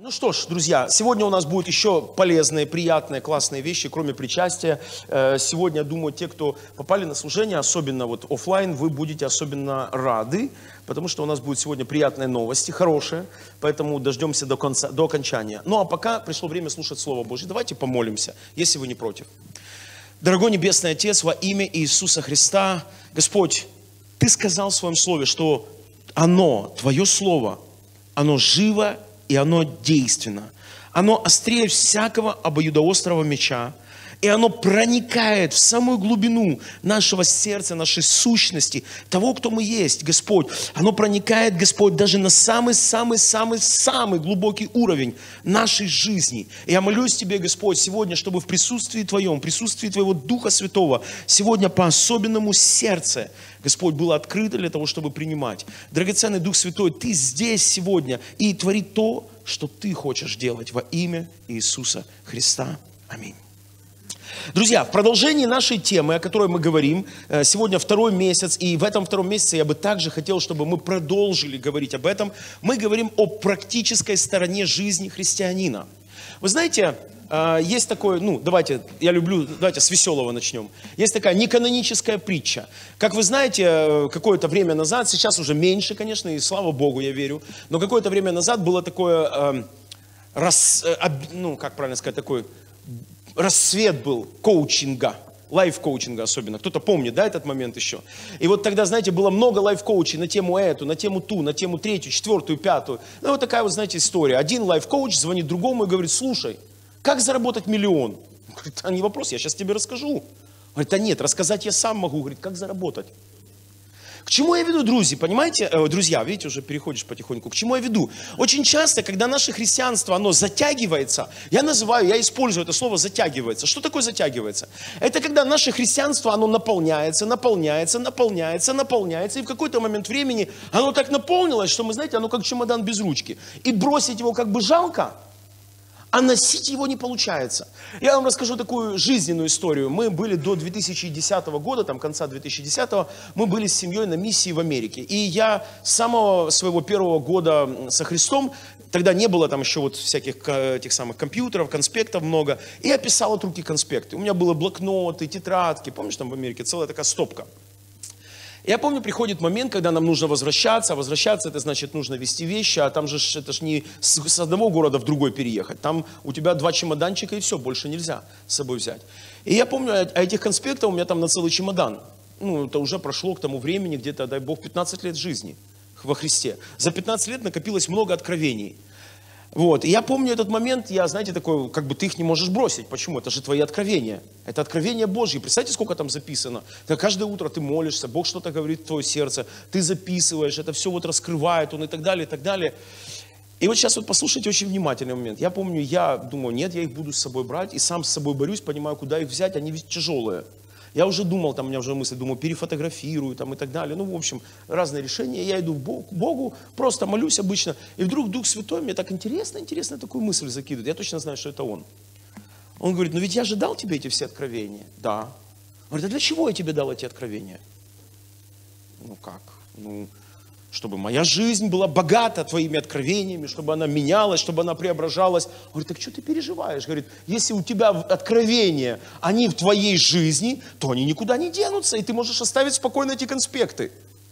Ну что ж, друзья, сегодня у нас будут еще полезные, приятные, классные вещи, кроме причастия. Сегодня, я думаю, те, кто попали на служение, особенно вот офлайн, вы будете особенно рады, потому что у нас будут сегодня приятные новости, хорошие, поэтому дождемся до конца, до окончания. Ну а пока пришло время слушать Слово Божье. Давайте помолимся, если вы не против. Дорогой Небесный Отец, во имя Иисуса Христа, Господь, Ты сказал в Своем Слове, что оно, Твое Слово, оно живо и оно действенно. Оно острее всякого обоюдоострого меча. И оно проникает в самую глубину нашего сердца, нашей сущности, того, кто мы есть, Господь. Оно проникает, Господь, даже на самый-самый-самый-самый глубокий уровень нашей жизни. И я молюсь Тебе, Господь, сегодня, чтобы в присутствии Твоем, в присутствии Твоего Духа Святого, сегодня по-особенному сердце, Господь, было открыто для того, чтобы принимать. Драгоценный Дух Святой, Ты здесь сегодня и твори то, что Ты хочешь делать во имя Иисуса Христа. Аминь. Друзья, в продолжении нашей темы, о которой мы говорим, сегодня второй месяц, и в этом втором месяце я бы также хотел, чтобы мы продолжили говорить об этом. Мы говорим о практической стороне жизни христианина. Вы знаете, есть такое, давайте с веселого начнем. Есть такая неканоническая притча. Как вы знаете, какое-то время назад, сейчас уже меньше, конечно, и слава Богу, я верю, но какое-то время назад было такое, такой расцвет был коучинга, лайф-коучинга особенно. Кто-то помнит, да, этот момент еще? И вот тогда, знаете, было много лайф-коучей на тему эту, на тему ту, на тему третью, четвертую, пятую. Ну, вот такая вот, знаете, история. Один лайф-коуч звонит другому и говорит: слушай, как заработать миллион? Он говорит: а не вопрос, я сейчас тебе расскажу. Он говорит: а нет, рассказать я сам могу. Говорит: как заработать? К чему я веду, друзья, понимаете? Друзья, видите, уже переходишь потихоньку. К чему я веду? Очень часто, когда наше христианство, оно затягивается, я использую это слово «затягивается». Что такое затягивается? Это когда наше христианство, оно наполняется, и в какой-то момент времени оно так наполнилось, что, мы знаете, оно как чемодан без ручки. И бросить его как бы жалко, а носить его не получается. Я вам расскажу такую жизненную историю. Мы были до 2010 года, конца 2010, мы были с семьей на миссии в Америке. И я с самого своего первого года со Христом, тогда не было там еще вот всяких этих самых компьютеров, конспектов много, и я писал от руки конспекты. У меня были блокноты, тетрадки, помнишь, там в Америке целая такая стопка. Я помню, приходит момент, когда нам нужно возвращаться. Возвращаться, это значит, нужно везти вещи, а там же это ж не с одного города в другой переехать. Там у тебя 2 чемоданчика и все, больше нельзя с собой взять. И я помню, этих конспектов у меня там на целый чемодан. Это уже прошло к тому времени, где-то, дай Бог, 15 лет жизни во Христе. За 15 лет накопилось много откровений. Вот, и я помню этот момент, знаете, такой, как бы ты их не можешь бросить. Почему? Это же твои откровения. Это откровения Божьи. Представьте, сколько там записано. Каждое утро ты молишься, Бог что-то говорит в твое сердце, ты записываешь, это все вот раскрывает Он и так далее, и так далее. И вот сейчас вот послушайте очень внимательный момент. Я помню, я думаю, нет, я их буду с собой брать, и сам с собой борюсь, понимаю, куда их взять, они ведь тяжелые. Я уже думал, у меня уже мысли, перефотографирую и так далее. В общем, разные решения. Я иду к Богу, просто молюсь обычно. И вдруг Дух Святой мне так интересно такую мысль закидывает. Я точно знаю, что это Он. Он говорит: ведь я же дал тебе эти все откровения. Да. Он говорит: а для чего я тебе дал эти откровения? Как? Чтобы моя жизнь была богата твоими откровениями, чтобы она менялась, чтобы она преображалась. Он говорит: так что ты переживаешь? Говорит: если у тебя откровения, они в твоей жизни, то они никуда не денутся, и ты можешь оставить спокойно эти конспекты.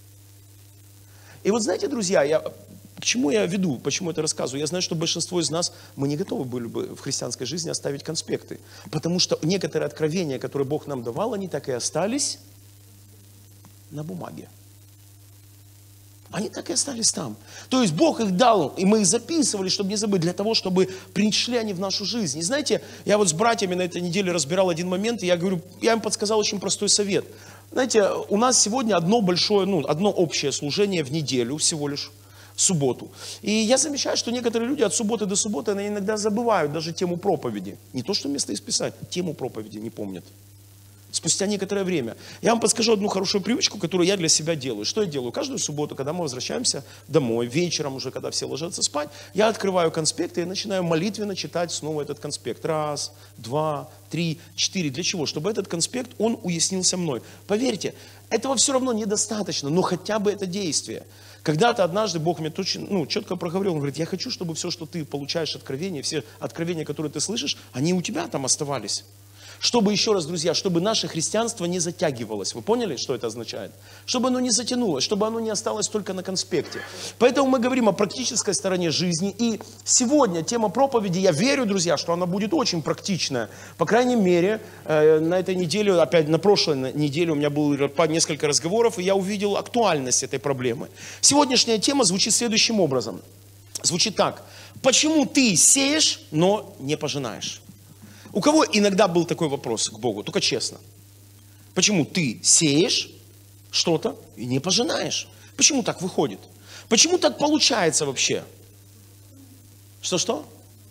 И вот знаете, друзья, к чему я веду, почему это рассказываю? Я знаю, что большинство из нас, мы не готовы были бы в христианской жизни оставить конспекты, потому что некоторые откровения, которые Бог нам давал, они так и остались на бумаге. Они так и остались там. То есть Бог их дал, и мы их записывали, чтобы не забыть, для того, чтобы пришли они в нашу жизнь. И знаете, я вот с братьями на этой неделе разбирал один момент, и я им подсказал очень простой совет. Знаете, у нас сегодня одно общее служение в неделю всего лишь, в субботу. И я замечаю, что некоторые люди от субботы до субботы, они иногда забывают даже тему проповеди. Не то, что место исписать, тему проповеди не помнят. Спустя некоторое время. Я вам подскажу одну хорошую привычку, которую я для себя делаю. Что я делаю? Каждую субботу, когда мы возвращаемся домой, вечером уже, когда все ложатся спать, я открываю конспекты и начинаю молитвенно читать снова этот конспект. 1, 2, 3, 4. Для чего? Чтобы этот конспект, он уяснился мной. Поверьте, этого все равно недостаточно, но хотя бы это действие. Когда-то однажды Бог мне четко проговорил, Он говорит, я хочу, чтобы все, что ты получаешь откровения, все откровения, которые ты слышишь, они у тебя там оставались. Чтобы, еще раз, друзья, чтобы наше христианство не затягивалось. Вы поняли, что это означает? Чтобы оно не затянулось, чтобы оно не осталось только на конспекте. Поэтому мы говорим о практической стороне жизни. И сегодня тема проповеди, я верю, друзья, что она будет очень практичная. По крайней мере, на этой неделе, опять на прошлой неделе у меня было несколько разговоров, и я увидел актуальность этой проблемы. Сегодняшняя тема звучит следующим образом. Звучит так. Почему ты сеешь, но не пожинаешь? У кого иногда был такой вопрос к Богу, только честно. Почему ты сеешь что-то и не пожинаешь? Почему так выходит? Почему так получается вообще? Что-что?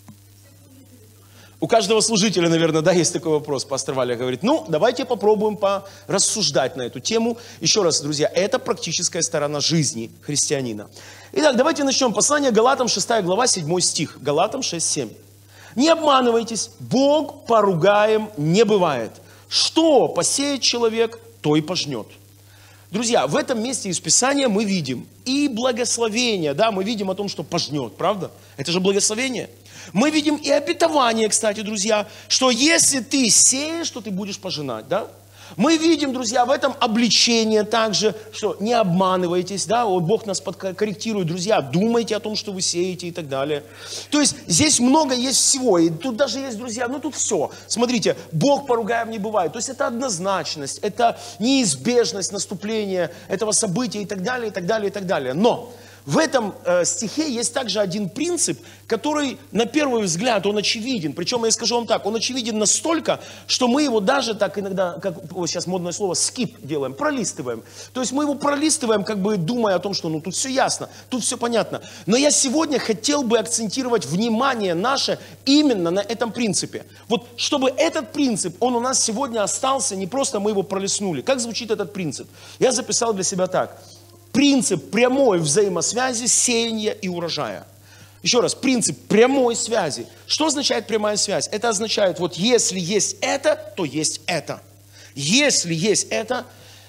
У каждого служителя, наверное, да, есть такой вопрос. Пастор Валя говорит, давайте попробуем порассуждать на эту тему. Еще раз, друзья, это практическая сторона жизни христианина. Итак, давайте начнем. Послание Галатам, 6 глава, 7 стих. Галатам 6:7. Не обманывайтесь, Бог поругаем не бывает. Что посеет человек, то и пожнет. Друзья, в этом месте из Писания мы видим и благословение, да, мы видим о том, что пожнет, правда? Это же благословение. Мы видим и обетование, кстати, друзья, что если ты сеешь, то ты будешь пожинать, да? Мы видим, друзья, в этом обличение также, что не обманывайтесь, да, вот Бог нас корректирует, друзья, думайте о том, что вы сеете и так далее. То есть здесь много есть всего, и тут даже есть, друзья, тут все. Смотрите, Бог поругаем не бывает, то есть это однозначность, это неизбежность наступления этого события и так далее, и так далее, и так далее. Но в этом стихе есть также один принцип, который на первый взгляд, он очевиден. Причем, я скажу вам так, он очевиден настолько, что мы его даже так иногда, как сейчас модное слово, skip делаем, пролистываем. То есть мы его пролистываем, как бы думая о том, что тут все ясно, тут все понятно. Но я сегодня хотел бы акцентировать внимание наше именно на этом принципе. Вот чтобы этот принцип, он у нас сегодня остался, не просто мы его пролистнули. Как звучит этот принцип? Я записал для себя так. Принцип прямой взаимосвязи сеяния и урожая. Еще раз, принцип прямой связи. Что означает прямая связь? Это означает, вот если есть это, то есть это. Если есть это,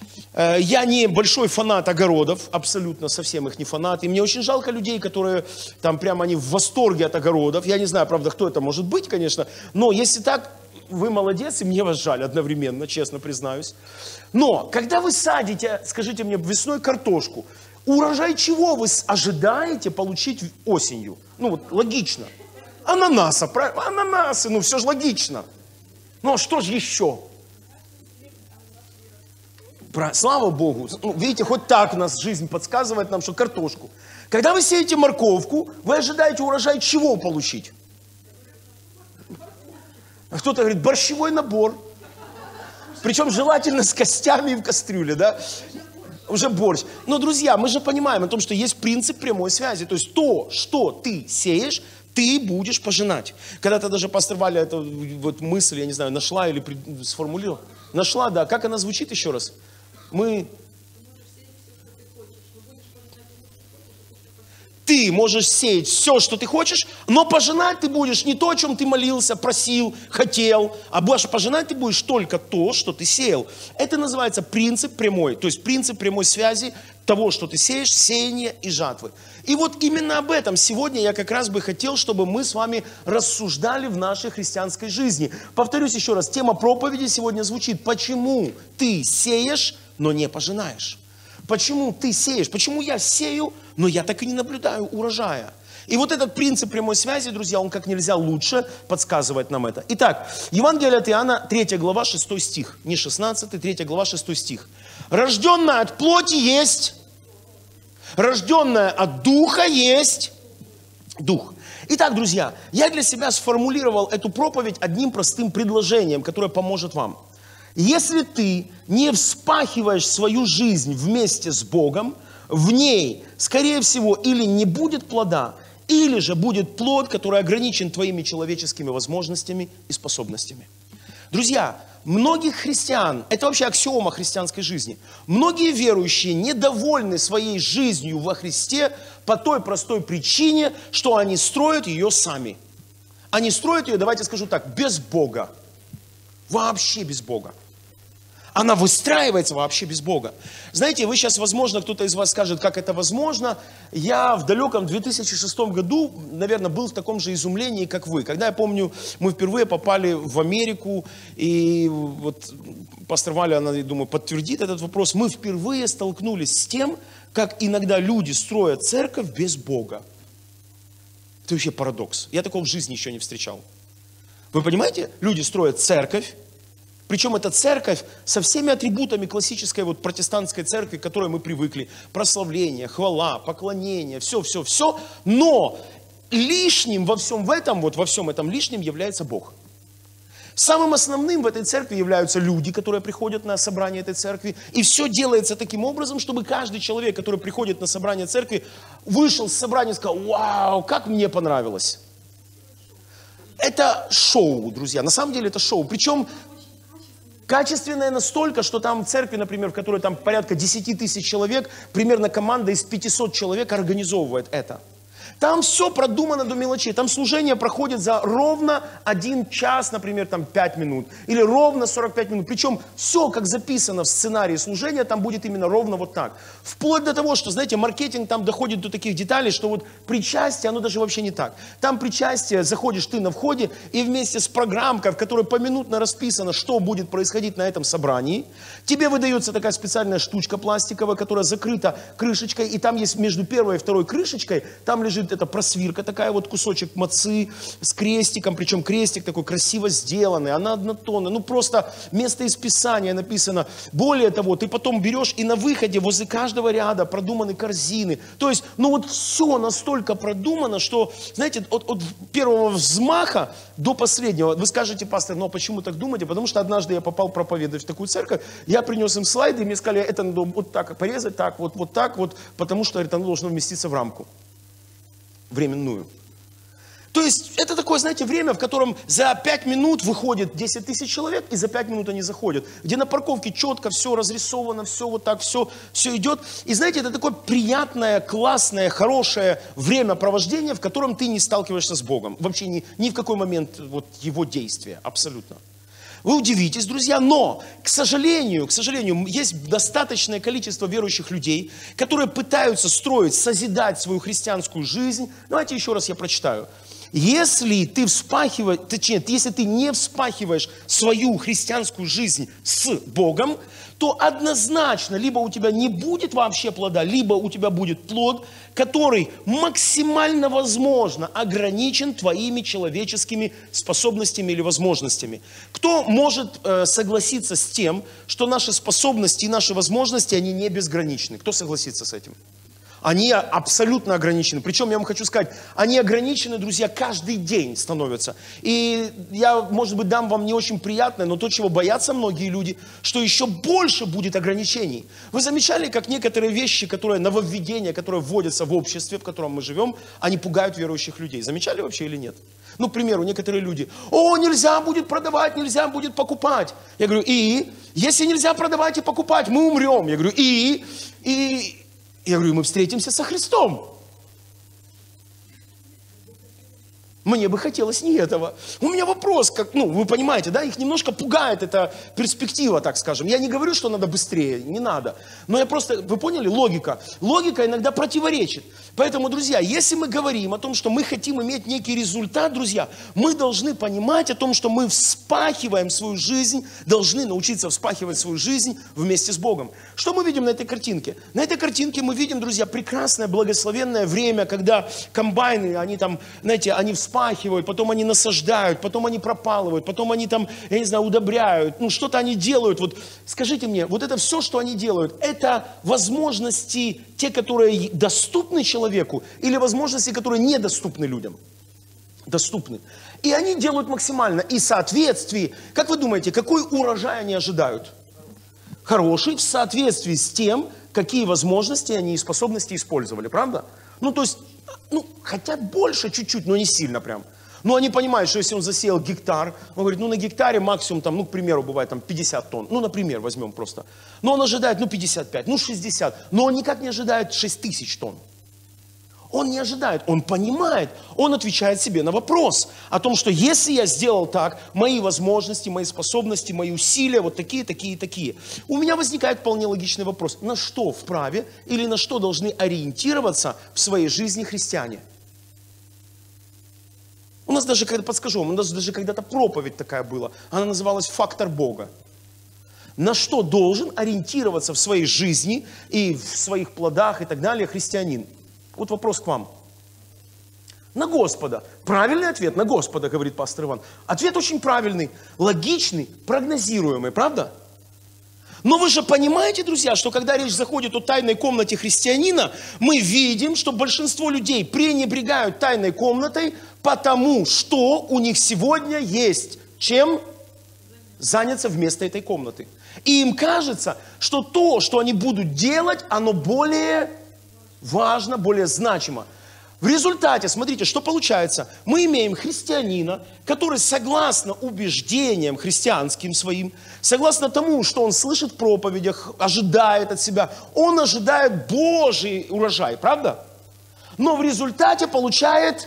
я не большой фанат огородов, абсолютно совсем их не фанат. И мне очень жалко людей, которые там прямо они в восторге от огородов. Я не знаю, правда, кто это может быть, конечно. Но если так, вы молодец, и мне вас жаль одновременно, честно признаюсь. Но, когда вы садите, скажите мне, весной картошку, урожай чего вы ожидаете получить осенью? Логично. Ананаса, правильно? Ананасы, все же логично. А что же еще? Слава Богу. Видите, хоть так у нас жизнь подсказывает нам, что картошку. Когда вы сеете морковку, вы ожидаете урожай чего получить? А кто-то говорит, борщевой набор. Причем желательно с костями и в кастрюле, да? Уже борщ. Но, друзья, мы же понимаем о том, что есть принцип прямой связи. То есть то, что ты сеешь, ты будешь пожинать. Когда-то даже пастор Валя эту мысль, я не знаю, нашла или сформулировала. Нашла, да. Как она звучит еще раз? Ты можешь сеять все, что ты хочешь, но пожинать ты будешь не то, о чем ты молился, просил, хотел, а пожинать ты будешь только то, что ты сеял. Это называется принцип прямой, то есть принцип прямой связи того, что ты сеешь, сеяния и жатвы. И вот именно об этом сегодня я как раз бы хотел, чтобы мы с вами рассуждали в нашей христианской жизни. Повторюсь еще раз, тема проповеди сегодня звучит: почему ты сеешь, но не пожинаешь? Почему ты сеешь? Почему я сею, но я так и не наблюдаю урожая? И вот этот принцип прямой связи, друзья, он как нельзя лучше подсказывает нам это. Итак, Евангелие от Иоанна, 3 глава, 6 стих. Не 16, 3 глава, 6 стих. Рожденное от плоти есть, рожденное от духа есть дух. Итак, друзья, я для себя сформулировал эту проповедь одним простым предложением, которое поможет вам. Если ты не вспахиваешь свою жизнь вместе с Богом, в ней, скорее всего, или не будет плода, или же будет плод, который ограничен твоими человеческими возможностями и способностями. Друзья, многих христиан, это вообще аксиома христианской жизни, многие верующие недовольны своей жизнью во Христе по той простой причине, что они строят ее сами. Они строят ее, давайте скажу так, без Бога. Вообще без Бога. Она выстраивается вообще без Бога. Знаете, вы сейчас, возможно, кто-то из вас скажет, как это возможно. Я в далеком 2006 году, наверное, был в таком же изумлении, как вы. Когда, я помню, мы впервые попали в Америку, и вот пастор Валя, она, я думаю, подтвердит этот вопрос. Мы впервые столкнулись с тем, как иногда люди строят церковь без Бога. Это вообще парадокс. Я такого в жизни еще не встречал. Вы понимаете? Люди строят церковь, причем эта церковь со всеми атрибутами классической вот протестантской церкви, к которой мы привыкли. Прославление, хвала, поклонение, все. Но лишним во всем этом лишним является Бог. Самым основным в этой церкви являются люди, которые приходят на собрание этой церкви. И все делается таким образом, чтобы каждый человек, который приходит на собрание церкви, вышел с собрания и сказал: вау, как мне понравилось. Это шоу, друзья. На самом деле это шоу. Причем качественное настолько, что там в церкви, например, в которой там порядка 10 тысяч человек, примерно команда из 500 человек организовывает это. Там все продумано до мелочей. Там служение проходит за ровно 1 час, например, там 5 минут. Или ровно 45 минут. Причем все, как записано в сценарии служения, там будет именно ровно вот так. Вплоть до того, что, знаете, маркетинг там доходит до таких деталей, что вот причастие, оно даже вообще не так. Там причастие, заходишь ты на входе, и вместе с программкой, в которой поминутно расписано, что будет происходить на этом собрании, тебе выдается такая специальная штучка пластиковая, которая закрыта крышечкой, и там есть между первой и второй крышечкой, там лежит эта просвирка, такая вот кусочек мацы с крестиком, причем крестик такой красиво сделанный, она однотонная, ну просто место из Писания написано. Более того, ты потом берешь и на выходе возле каждого ряда продуманы корзины. То есть, ну вот все настолько продумано, что, знаете, от первого взмаха до последнего. Вы скажете: пастор, ну почему так думаете? Потому что однажды я попал проповедовать в такую церковь, я принес им слайды, и мне сказали: это надо вот так порезать, так, вот так вот, потому что это должно вместиться в рамку временную. То есть это такое, знаете, время, в котором за 5 минут выходит 10 тысяч человек, и за 5 минут они заходят. Где на парковке четко все разрисовано, все вот так, все идет. И знаете, это такое приятное, классное, хорошее времяпровождение, в котором ты не сталкиваешься с Богом. Вообще ни в какой момент вот его действия, абсолютно. Вы удивитесь, друзья, но, к сожалению, есть достаточное количество верующих людей, которые пытаются строить, созидать свою христианскую жизнь. Давайте еще раз я прочитаю. Если ты если ты не вспахиваешь свою христианскую жизнь с Богом, то однозначно либо у тебя не будет вообще плода, либо у тебя будет плод, который максимально возможно ограничен твоими человеческими способностями или возможностями. Кто может согласиться с тем, что наши способности и наши возможности, они не безграничны? Кто согласится с этим? Они абсолютно ограничены. Причем, я вам хочу сказать, они ограничены, друзья, каждый день становятся. И я, может быть, дам вам не очень приятное, но то, чего боятся многие люди, что еще больше будет ограничений. Вы замечали, как некоторые вещи, нововведения, которые вводятся в обществе, в котором мы живем, они пугают верующих людей? Замечали вообще или нет? Ну, к примеру, некоторые люди: о, нельзя будет продавать, нельзя будет покупать. Я говорю: и? Если нельзя продавать и покупать, мы умрем. Я говорю: я говорю: мы встретимся со Христом. Мне бы хотелось не этого. У меня вопрос, вы понимаете, да, их немножко пугает эта перспектива, так скажем. Я не говорю, что надо быстрее, не надо. Но я просто, вы поняли, логика? Логика иногда противоречит. Поэтому, друзья, если мы говорим о том, что мы хотим иметь некий результат, друзья, мы должны понимать о том, что мы вспахиваем свою жизнь, должны научиться вспахивать свою жизнь вместе с Богом. Что мы видим на этой картинке? На этой картинке мы видим, друзья, прекрасное, благословенное время, когда комбайны, они там, знаете, они вспахивают, потом они насаждают, потом они пропалывают, потом они там, я не знаю, удобряют, что-то они делают. Вот скажите мне, вот это все, что они делают, это возможности, те, которые доступны человеку, или возможности, которые недоступны людям? Доступны. И они делают максимально. И в соответствии, как вы думаете, какой урожай они ожидают? Хороший, в соответствии с тем, какие возможности они и способности использовали, правда? То есть, хотят больше чуть-чуть, но не сильно прям. Но они понимают, что если он засеял гектар, он говорит, на гектаре максимум, к примеру, бывает 50 тонн. Например, возьмем просто. Но он ожидает, 55, 60. Но он никак не ожидает 6 тысяч тонн. Он не ожидает, он понимает, он отвечает себе на вопрос о том, что если я сделал так, мои возможности, мои способности, мои усилия вот такие, такие, такие. У меня возникает вполне логичный вопрос, на что вправе или на что должны ориентироваться в своей жизни христиане? У нас даже, когда подскажу вам, у нас даже когда-то проповедь такая была, она называлась «Фактор Бога». На что должен ориентироваться в своей жизни и в своих плодах и так далее христианин? Вот вопрос к вам. На Господа. Правильный ответ на Господа, говорит пастор Иван. Ответ очень правильный, логичный, прогнозируемый, правда? Но вы же понимаете, друзья, что когда речь заходит о тайной комнате христианина, мы видим, что большинство людей пренебрегают тайной комнатой, потому что у них сегодня есть чем заняться вместо этой комнаты. И им кажется, что то, что они будут делать, оно более важно, более значимо. В результате, смотрите, что получается. Мы имеем христианина, который согласно убеждениям христианским своим, согласно тому, что он слышит в проповедях, ожидает от себя, он ожидает Божий урожай, правда? Но в результате получает,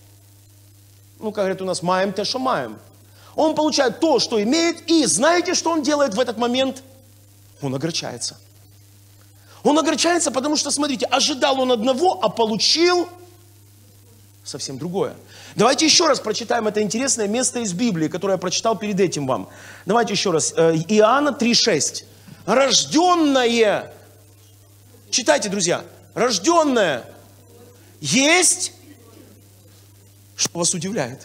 как говорят у нас, маем те, что маем. Он получает то, что имеет, и знаете, что он делает в этот момент? Он огорчается. Он огорчается, потому что, смотрите, ожидал он одного, а получил совсем другое. Давайте еще раз прочитаем это интересное место из Библии, которое я прочитал перед этим вам. Давайте еще раз. Иоанна 3,6. Рожденное. Читайте, друзья. Рожденное есть. Что вас удивляет?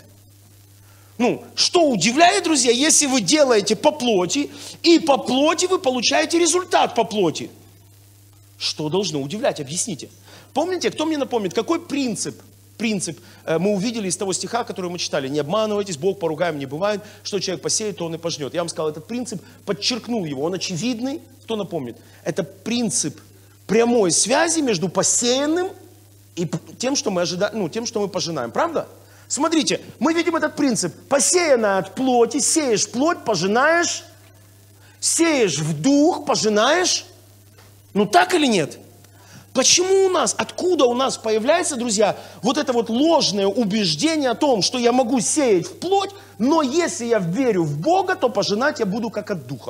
Что удивляет, друзья, если вы делаете по плоти, и по плоти вы получаете результат по плоти. Что должно удивлять? Объясните. Помните, кто мне напомнит, какой принцип мы увидели из того стиха, который мы читали? Не обманывайтесь, Бог поругаем не бывает, что человек посеет, то он и пожнет. Я вам сказал, этот принцип, подчеркнул его, он очевидный. Кто напомнит? Это принцип прямой связи между посеянным и тем, что мы ожидаем, тем, что мы пожинаем. Правда? Смотрите, мы видим этот принцип. Посеянное от плоти, сеешь плоть, пожинаешь, сеешь в дух, пожинаешь. Так или нет? Почему у нас, откуда у нас появляется, друзья, вот это вот ложное убеждение о том, что я могу сеять в плоть, но если я верю в Бога, то пожинать я буду как от духа.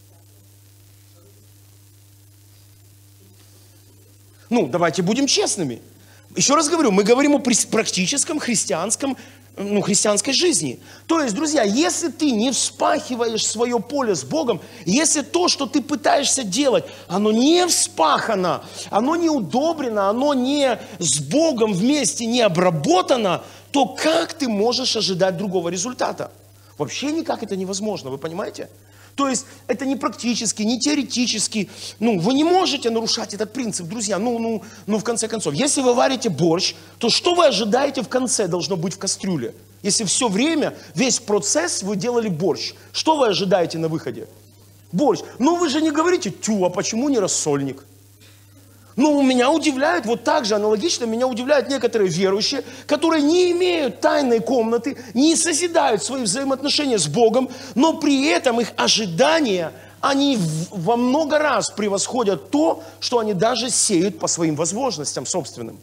Давайте будем честными. Еще раз говорю, мы говорим о практическом христианской жизни. То есть, друзья, если ты не вспахиваешь свое поле с Богом, если то, что ты пытаешься делать, оно не вспахано, оно не удобрено, оно не с Богом вместе не обработано, то как ты можешь ожидать другого результата? Вообще никак это невозможно, вы понимаете? То есть это не практически, не теоретически. Вы не можете нарушать этот принцип, друзья. В конце концов, если вы варите борщ, то что вы ожидаете в конце должно быть в кастрюле? Если все время, весь процесс вы делали борщ, что вы ожидаете на выходе? Борщ. Вы же не говорите, а почему не рассольник? Меня удивляют, вот так же аналогично, меня удивляют некоторые верующие, которые не имеют тайной комнаты, не созидают свои взаимоотношения с Богом, но при этом их ожидания, они во много раз превосходят то, что они даже сеют по своим возможностям собственным.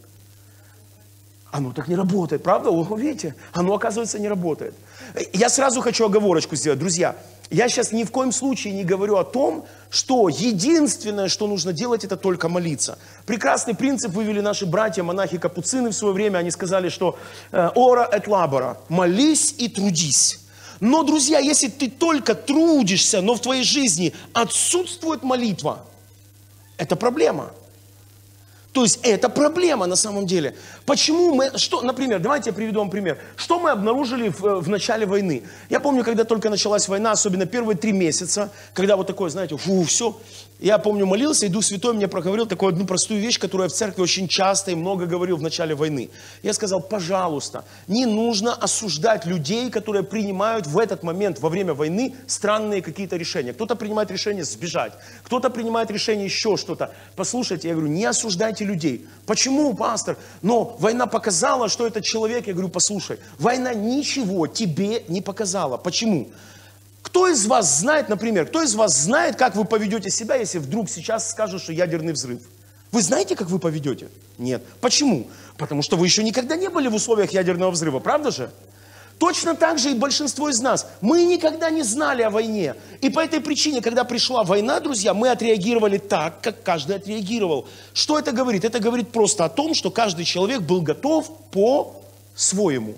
Оно так не работает, правда? Видите? Оно, оказывается, не работает. Я сразу хочу оговорочку сделать, друзья. Я сейчас ни в коем случае не говорю о том, что единственное, что нужно делать, это только молиться. Прекрасный принцип вывели наши братья-монахи-капуцины в свое время. Они сказали, что «ora et labora» – «молись и трудись». Но, друзья, если ты только трудишься, но в твоей жизни отсутствует молитва, это проблема. То есть это проблема на самом деле. Почему мы, например, давайте я приведу вам пример. Что мы обнаружили в начале войны? Я помню, когда только началась война, особенно первые 3 месяца, когда вот такое, знаете, все. Я помню, молился, и Дух Святой мне проговорил такую одну простую вещь, которую я в церкви очень часто и много говорил в начале войны. Я сказал, пожалуйста, не нужно осуждать людей, которые принимают в этот момент, во время войны, странные какие-то решения. Кто-то принимает решение сбежать, кто-то принимает решение еще что-то. Послушайте, я говорю, не осуждайте людей. Почему, пастор? Но война показала, что этот человек, я говорю, послушай, война ничего тебе не показала. Почему? Кто из вас знает, например, как вы поведете себя, если вдруг сейчас скажут, что ядерный взрыв? Вы знаете, как вы поведете? Нет. Почему? Потому что вы еще никогда не были в условиях ядерного взрыва, правда же? Точно так же и большинство из нас. Мы никогда не знали о войне. И по этой причине, когда пришла война, друзья, мы отреагировали так, как каждый отреагировал. Что это говорит? Это говорит просто о том, что каждый человек был готов по-своему.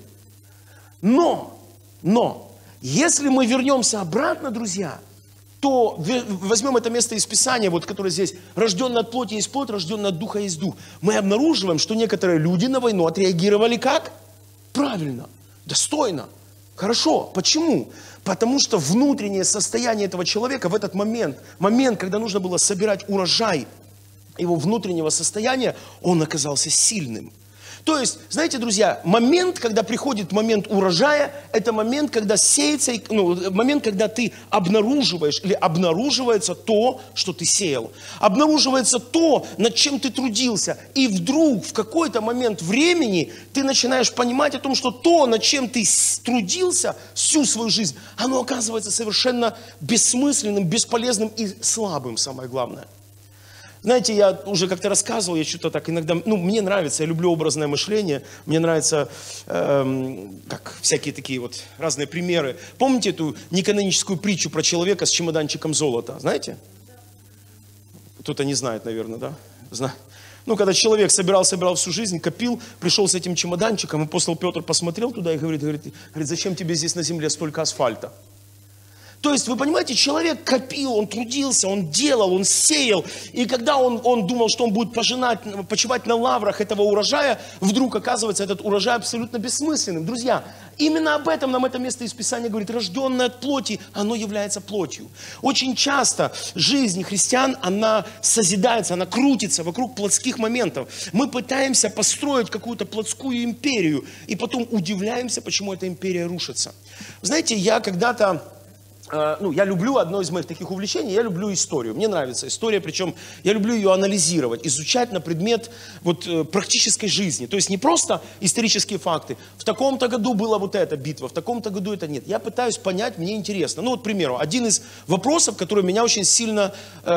Но, если мы вернемся обратно, друзья, то возьмем это место из Писания, вот, которое здесь, рожденный от плоти есть плоть, рожденный от духа есть дух. Мы обнаруживаем, что некоторые люди на войну отреагировали как? Правильно, достойно, хорошо. Почему? Потому что внутреннее состояние этого человека в этот момент, когда нужно было собирать урожай его внутреннего состояния, он оказался сильным. То есть, знаете, друзья, момент, когда приходит момент урожая, это момент, когда сеется, момент, когда ты обнаруживаешь или обнаруживается то, что ты сеял. Обнаруживается то, над чем ты трудился. И вдруг в какой-то момент времени ты начинаешь понимать о том, что то, над чем ты трудился всю свою жизнь, оно оказывается совершенно бессмысленным, бесполезным и слабым, самое главное. Знаете, я уже как-то рассказывал, я что-то так иногда, мне нравится, я люблю образное мышление, мне нравятся как всякие такие вот разные примеры. Помните эту неканоническую притчу про человека с чемоданчиком золота, знаете? Кто-то не знает, наверное, да? Знает. Когда человек собирал всю жизнь, копил, пришел с этим чемоданчиком, и апостол Петр посмотрел туда и говорит, зачем тебе здесь на земле столько асфальта? То есть, вы понимаете, человек копил, он трудился, он делал, он сеял. И когда он думал, что он будет почивать на лаврах этого урожая, вдруг оказывается этот урожай абсолютно бессмысленным. Друзья, именно об этом нам это место из Писания говорит. Рожденное от плоти, оно является плотью. Очень часто жизнь христиан, она созидается, она крутится вокруг плотских моментов. Мы пытаемся построить какую-то плотскую империю, и потом удивляемся, почему эта империя рушится. Знаете, я когда-то... я люблю одно из моих таких увлечений, я люблю историю. Мне нравится история, причем я люблю ее анализировать, изучать на предмет практической жизни. То есть не просто исторические факты. В таком-то году была вот эта битва, в таком-то году это нет. Я пытаюсь понять, мне интересно. К примеру, один из вопросов, который меня очень сильно,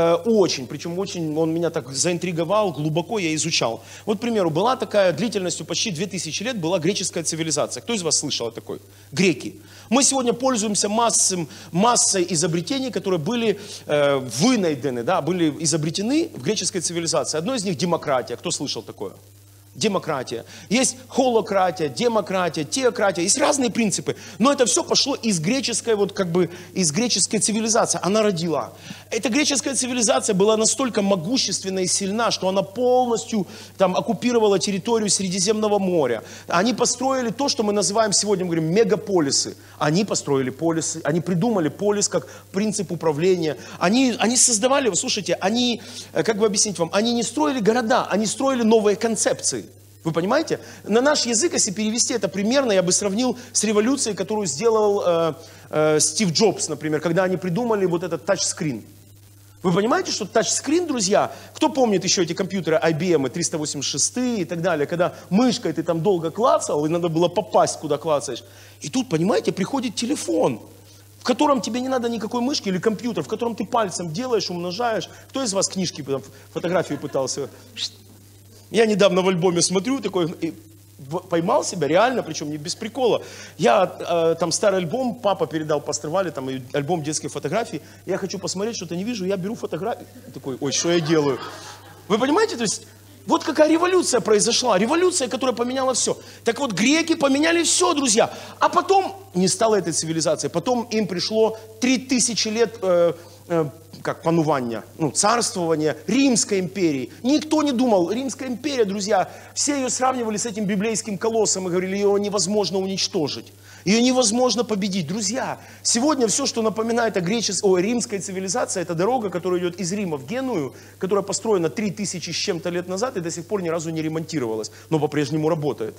причем он меня так заинтриговал, глубоко я изучал. Вот, к примеру, была такая длительностью почти 2000 лет, была греческая цивилизация. Кто из вас слышал о такой? Греки. Мы сегодня пользуемся массой изобретений, которые были вынайдены, были изобретены в греческой цивилизации. Одно из них демократия. Кто слышал такое? Демократия. Есть холократия, демократия, теократия. Есть разные принципы. Но это все пошло из греческой, из греческой цивилизации. Она родила. Эта греческая цивилизация была настолько могущественна и сильна, что она полностью оккупировала территорию Средиземного моря. Они построили то, что мы называем сегодня, мы говорим, мегаполисы. Они построили полисы, они придумали полис как принцип управления. Они создавали, слушайте, как бы объяснить вам, они не строили города, они строили новые концепции. Вы понимаете? На наш язык, если перевести это примерно, я бы сравнил с революцией, которую сделал Стив Джобс, например, когда они придумали вот этот тачскрин. Вы понимаете, что тачскрин, друзья, кто помнит еще эти компьютеры IBM, 386 и так далее, когда мышкой ты там долго клацал, и надо было попасть, куда клацаешь. И тут, понимаете, приходит телефон, в котором тебе не надо никакой мышки или компьютер, в котором ты пальцем делаешь, умножаешь. Кто из вас книжки, фотографию пытался? Я недавно в альбоме смотрю, такой, поймал себя, реально, причем не без прикола. Я там старый альбом, папа передал пастор Вале, там альбом детской фотографии. Я хочу посмотреть, что-то не вижу, я беру фотографию. Такой, ой, что я делаю? Вы понимаете, то есть, вот какая революция произошла. Революция, которая поменяла все. Так вот, греки поменяли все, друзья. А потом не стало этой цивилизации. Потом им пришло 3000 лет панування, царствования Римской империи. Никто не думал, Римская империя, друзья, все ее сравнивали с этим библейским колоссом и говорили, ее невозможно уничтожить, ее невозможно победить. Друзья, сегодня все, что напоминает о римской цивилизации, это дорога, которая идет из Рима в Геную, которая построена 3000 с чем-то лет назад и до сих пор ни разу не ремонтировалась, но по-прежнему работает.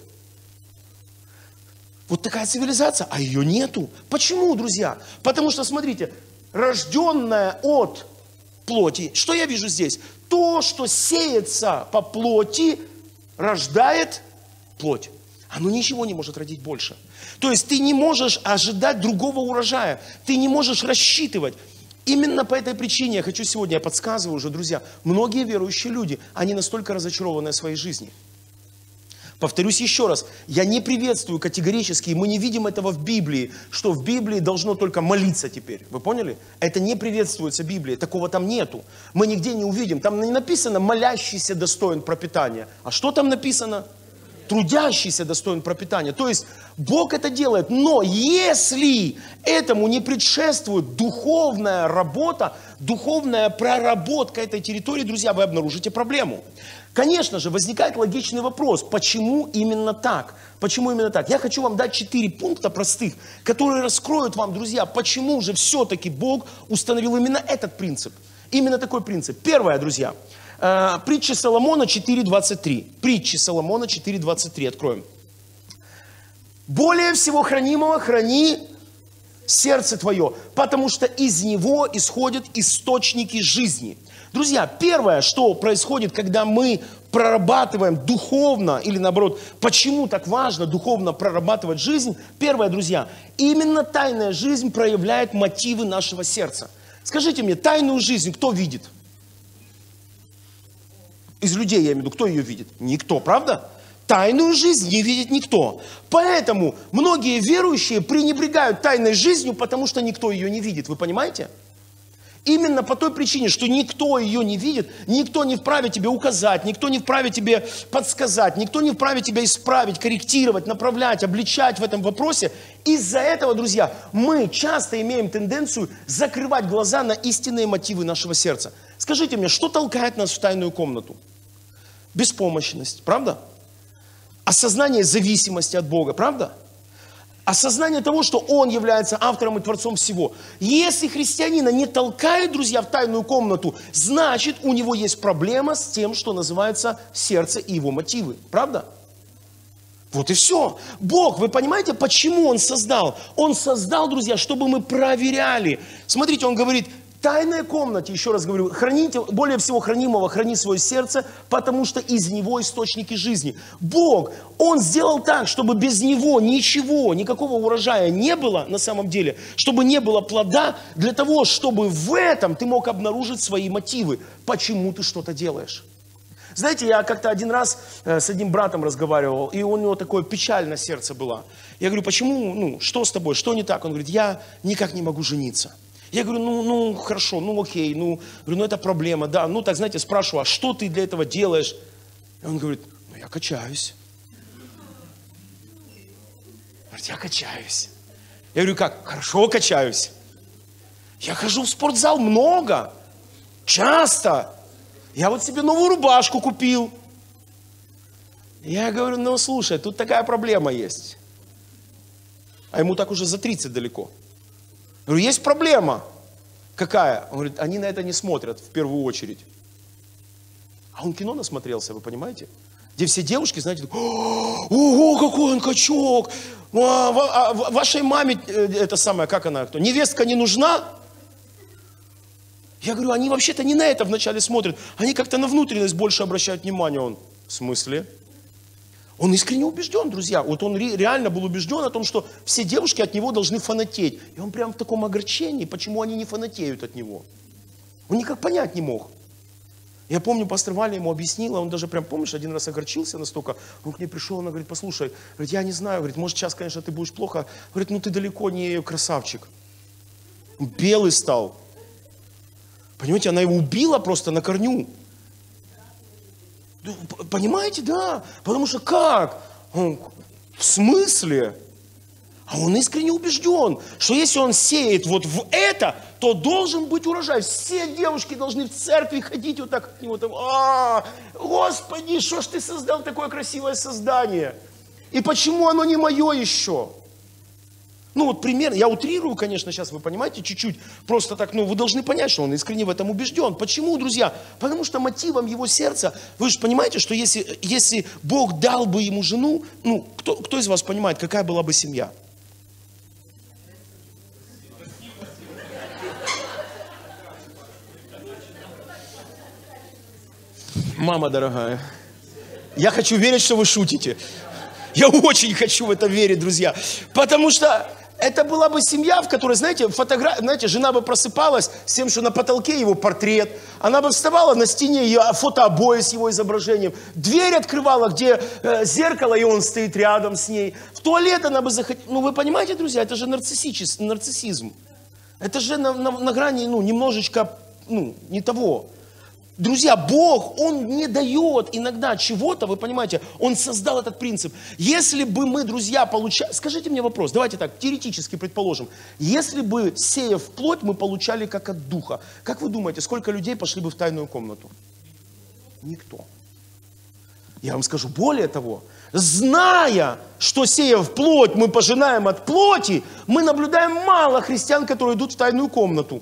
Вот такая цивилизация, а ее нету. Почему, друзья? Потому что, смотрите, рожденная от плоти. Что я вижу здесь? То, что сеется по плоти, рождает плоть. Оно ничего не может родить больше. То есть ты не можешь ожидать другого урожая. Ты не можешь рассчитывать. Именно по этой причине я хочу сегодня, я подсказываю уже, друзья, многие верующие люди, они настолько разочарованы в своей жизни. Повторюсь еще раз, я не приветствую категорически, и мы не видим этого в Библии, что в Библии должно только молиться теперь. Вы поняли? Это не приветствуется Библией, такого там нету. Мы нигде не увидим. Там не написано «молящийся достоин пропитания». А что там написано? Трудящийся достоин пропитания. То есть Бог это делает. Но если этому не предшествует духовная работа, духовная проработка этой территории, друзья, вы обнаружите проблему. Конечно же, возникает логичный вопрос, почему именно так? Почему именно так? Я хочу вам дать 4 пункта простых, которые раскроют вам, друзья, почему же все-таки Бог установил именно этот принцип. Именно такой принцип. Первое, друзья. Притча Соломона 4.23. Притча Соломона 4.23. Откроем. «Более всего хранимого храни сердце твое, потому что из него исходят источники жизни». Друзья, первое, что происходит, когда мы прорабатываем духовно, или наоборот, почему так важно духовно прорабатывать жизнь, первое, друзья, именно тайная жизнь проявляет мотивы нашего сердца. Скажите мне, тайную жизнь кто видит? Из людей, я имею в виду, кто ее видит? Никто, правда? Тайную жизнь не видит никто. Поэтому многие верующие пренебрегают тайной жизнью, потому что никто ее не видит. Вы понимаете? Именно по той причине, что никто ее не видит, никто не вправе тебе указать, никто не вправе тебе подсказать, никто не вправе тебя исправить, корректировать, направлять, обличать в этом вопросе. Из-за этого, друзья, мы часто имеем тенденцию закрывать глаза на истинные мотивы нашего сердца. Скажите мне, что толкает нас в тайную комнату? Беспомощность, правда? Осознание зависимости от Бога, правда? Осознание того, что Он является автором и творцом всего. Если христианина не толкает, друзья, в тайную комнату, значит, у него есть проблема с тем, что называется сердце и его мотивы. Правда? Вот и все. Бог, вы понимаете, почему Он создал? Он создал, друзья, чтобы мы проверяли. Смотрите, Он говорит, в тайной комнате, еще раз говорю, храните, более всего хранимого, храни свое сердце, потому что из него источники жизни. Бог, Он сделал так, чтобы без Него ничего, никакого урожая не было на самом деле, чтобы не было плода, для того, чтобы в этом ты мог обнаружить свои мотивы, почему ты что-то делаешь. Знаете, я как-то один раз с одним братом разговаривал, и у него такое печаль на сердце было. Я говорю, почему, что с тобой, что не так? Он говорит, я никак не могу жениться. Я говорю, хорошо, окей, говорю, это проблема, да. Так, знаете, спрашиваю, а что ты для этого делаешь? И он говорит, я качаюсь. Говорит, я качаюсь. Я говорю, как? Хорошо качаюсь. Я хожу в спортзал много, часто. Я вот себе новую рубашку купил. Я говорю, слушай, тут такая проблема есть. А ему так уже за 30 далеко. Я говорю, есть проблема. Какая? Он говорит, они на это не смотрят в первую очередь. А он кино насмотрелся, вы понимаете? Где все девушки, знаете, ого, какой он качок. Вашей маме, это самое, как она, кто? Невестка не нужна? Я говорю, они вообще-то не на это вначале смотрят. Они как-то на внутренность больше обращают внимание. Он, в смысле? Он искренне убежден, друзья. Вот он реально был убежден о том, что все девушки от него должны фанатеть. И он прям в таком огорчении, почему они не фанатеют от него. Он никак понять не мог. Я помню, пастор Валя ему объяснила, он даже прям, помнишь, один раз огорчился настолько. Он к ней пришел, он говорит, послушай, говорит, я не знаю, говорит, может сейчас, конечно, ты будешь плохо. Говорит, ты далеко не красавчик. Он белый стал. Понимаете, она его убила просто на корню. Понимаете, да. Потому что как? В смысле? А он искренне убежден, что если он сеет вот в это, то должен быть урожай. Все девушки должны в церкви ходить вот так от него. Там, Господи, что ж ты создал такое красивое создание? И почему оно не мое еще? Примерно, я утрирую, конечно, сейчас вы понимаете, чуть-чуть, просто так, вы должны понять, что он искренне в этом убежден. Почему, друзья? Потому что мотивом его сердца, вы же понимаете, что если Бог дал бы ему жену, кто из вас понимает, какая была бы семья? Мама дорогая, я хочу верить, что вы шутите. Я очень хочу в это верить, друзья. Потому что Это была бы семья, в которой, знаете, знаете, жена бы просыпалась с тем, что на потолке его портрет. Она бы вставала на стене фотообои с его изображением. Дверь открывала, где зеркало, и он стоит рядом с ней. В туалет она бы захотела. Ну, вы понимаете, друзья, это же нарциссизм. Это же на грани, немножечко, не того. Друзья, Бог, Он не дает иногда чего-то, вы понимаете, Он создал этот принцип. Если бы мы, друзья, получали... Скажите мне вопрос, давайте так, теоретически предположим. Если бы, сея в плоть, мы получали как от духа, как вы думаете, сколько людей пошли бы в тайную комнату? Никто. Я вам скажу, более того, зная, что сея в плоть, мы пожинаем от плоти, мы наблюдаем мало христиан, которые идут в тайную комнату.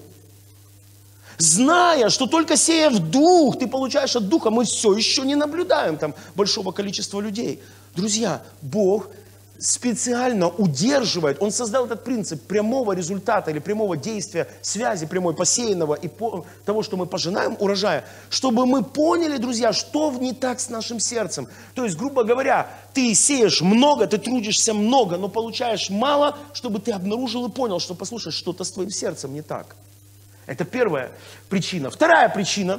Зная, что только сея в дух, ты получаешь от духа, мы все еще не наблюдаем там большого количества людей. Друзья, Бог специально удерживает, Он создал этот принцип прямого результата или прямого действия, связи прямой посеянного и того, что мы пожинаем урожая, чтобы мы поняли, друзья, что не так с нашим сердцем. То есть, грубо говоря, ты сеешь много, ты трудишься много, но получаешь мало, чтобы ты обнаружил и понял, что, послушай, что-то с твоим сердцем не так. Это первая причина. Вторая причина.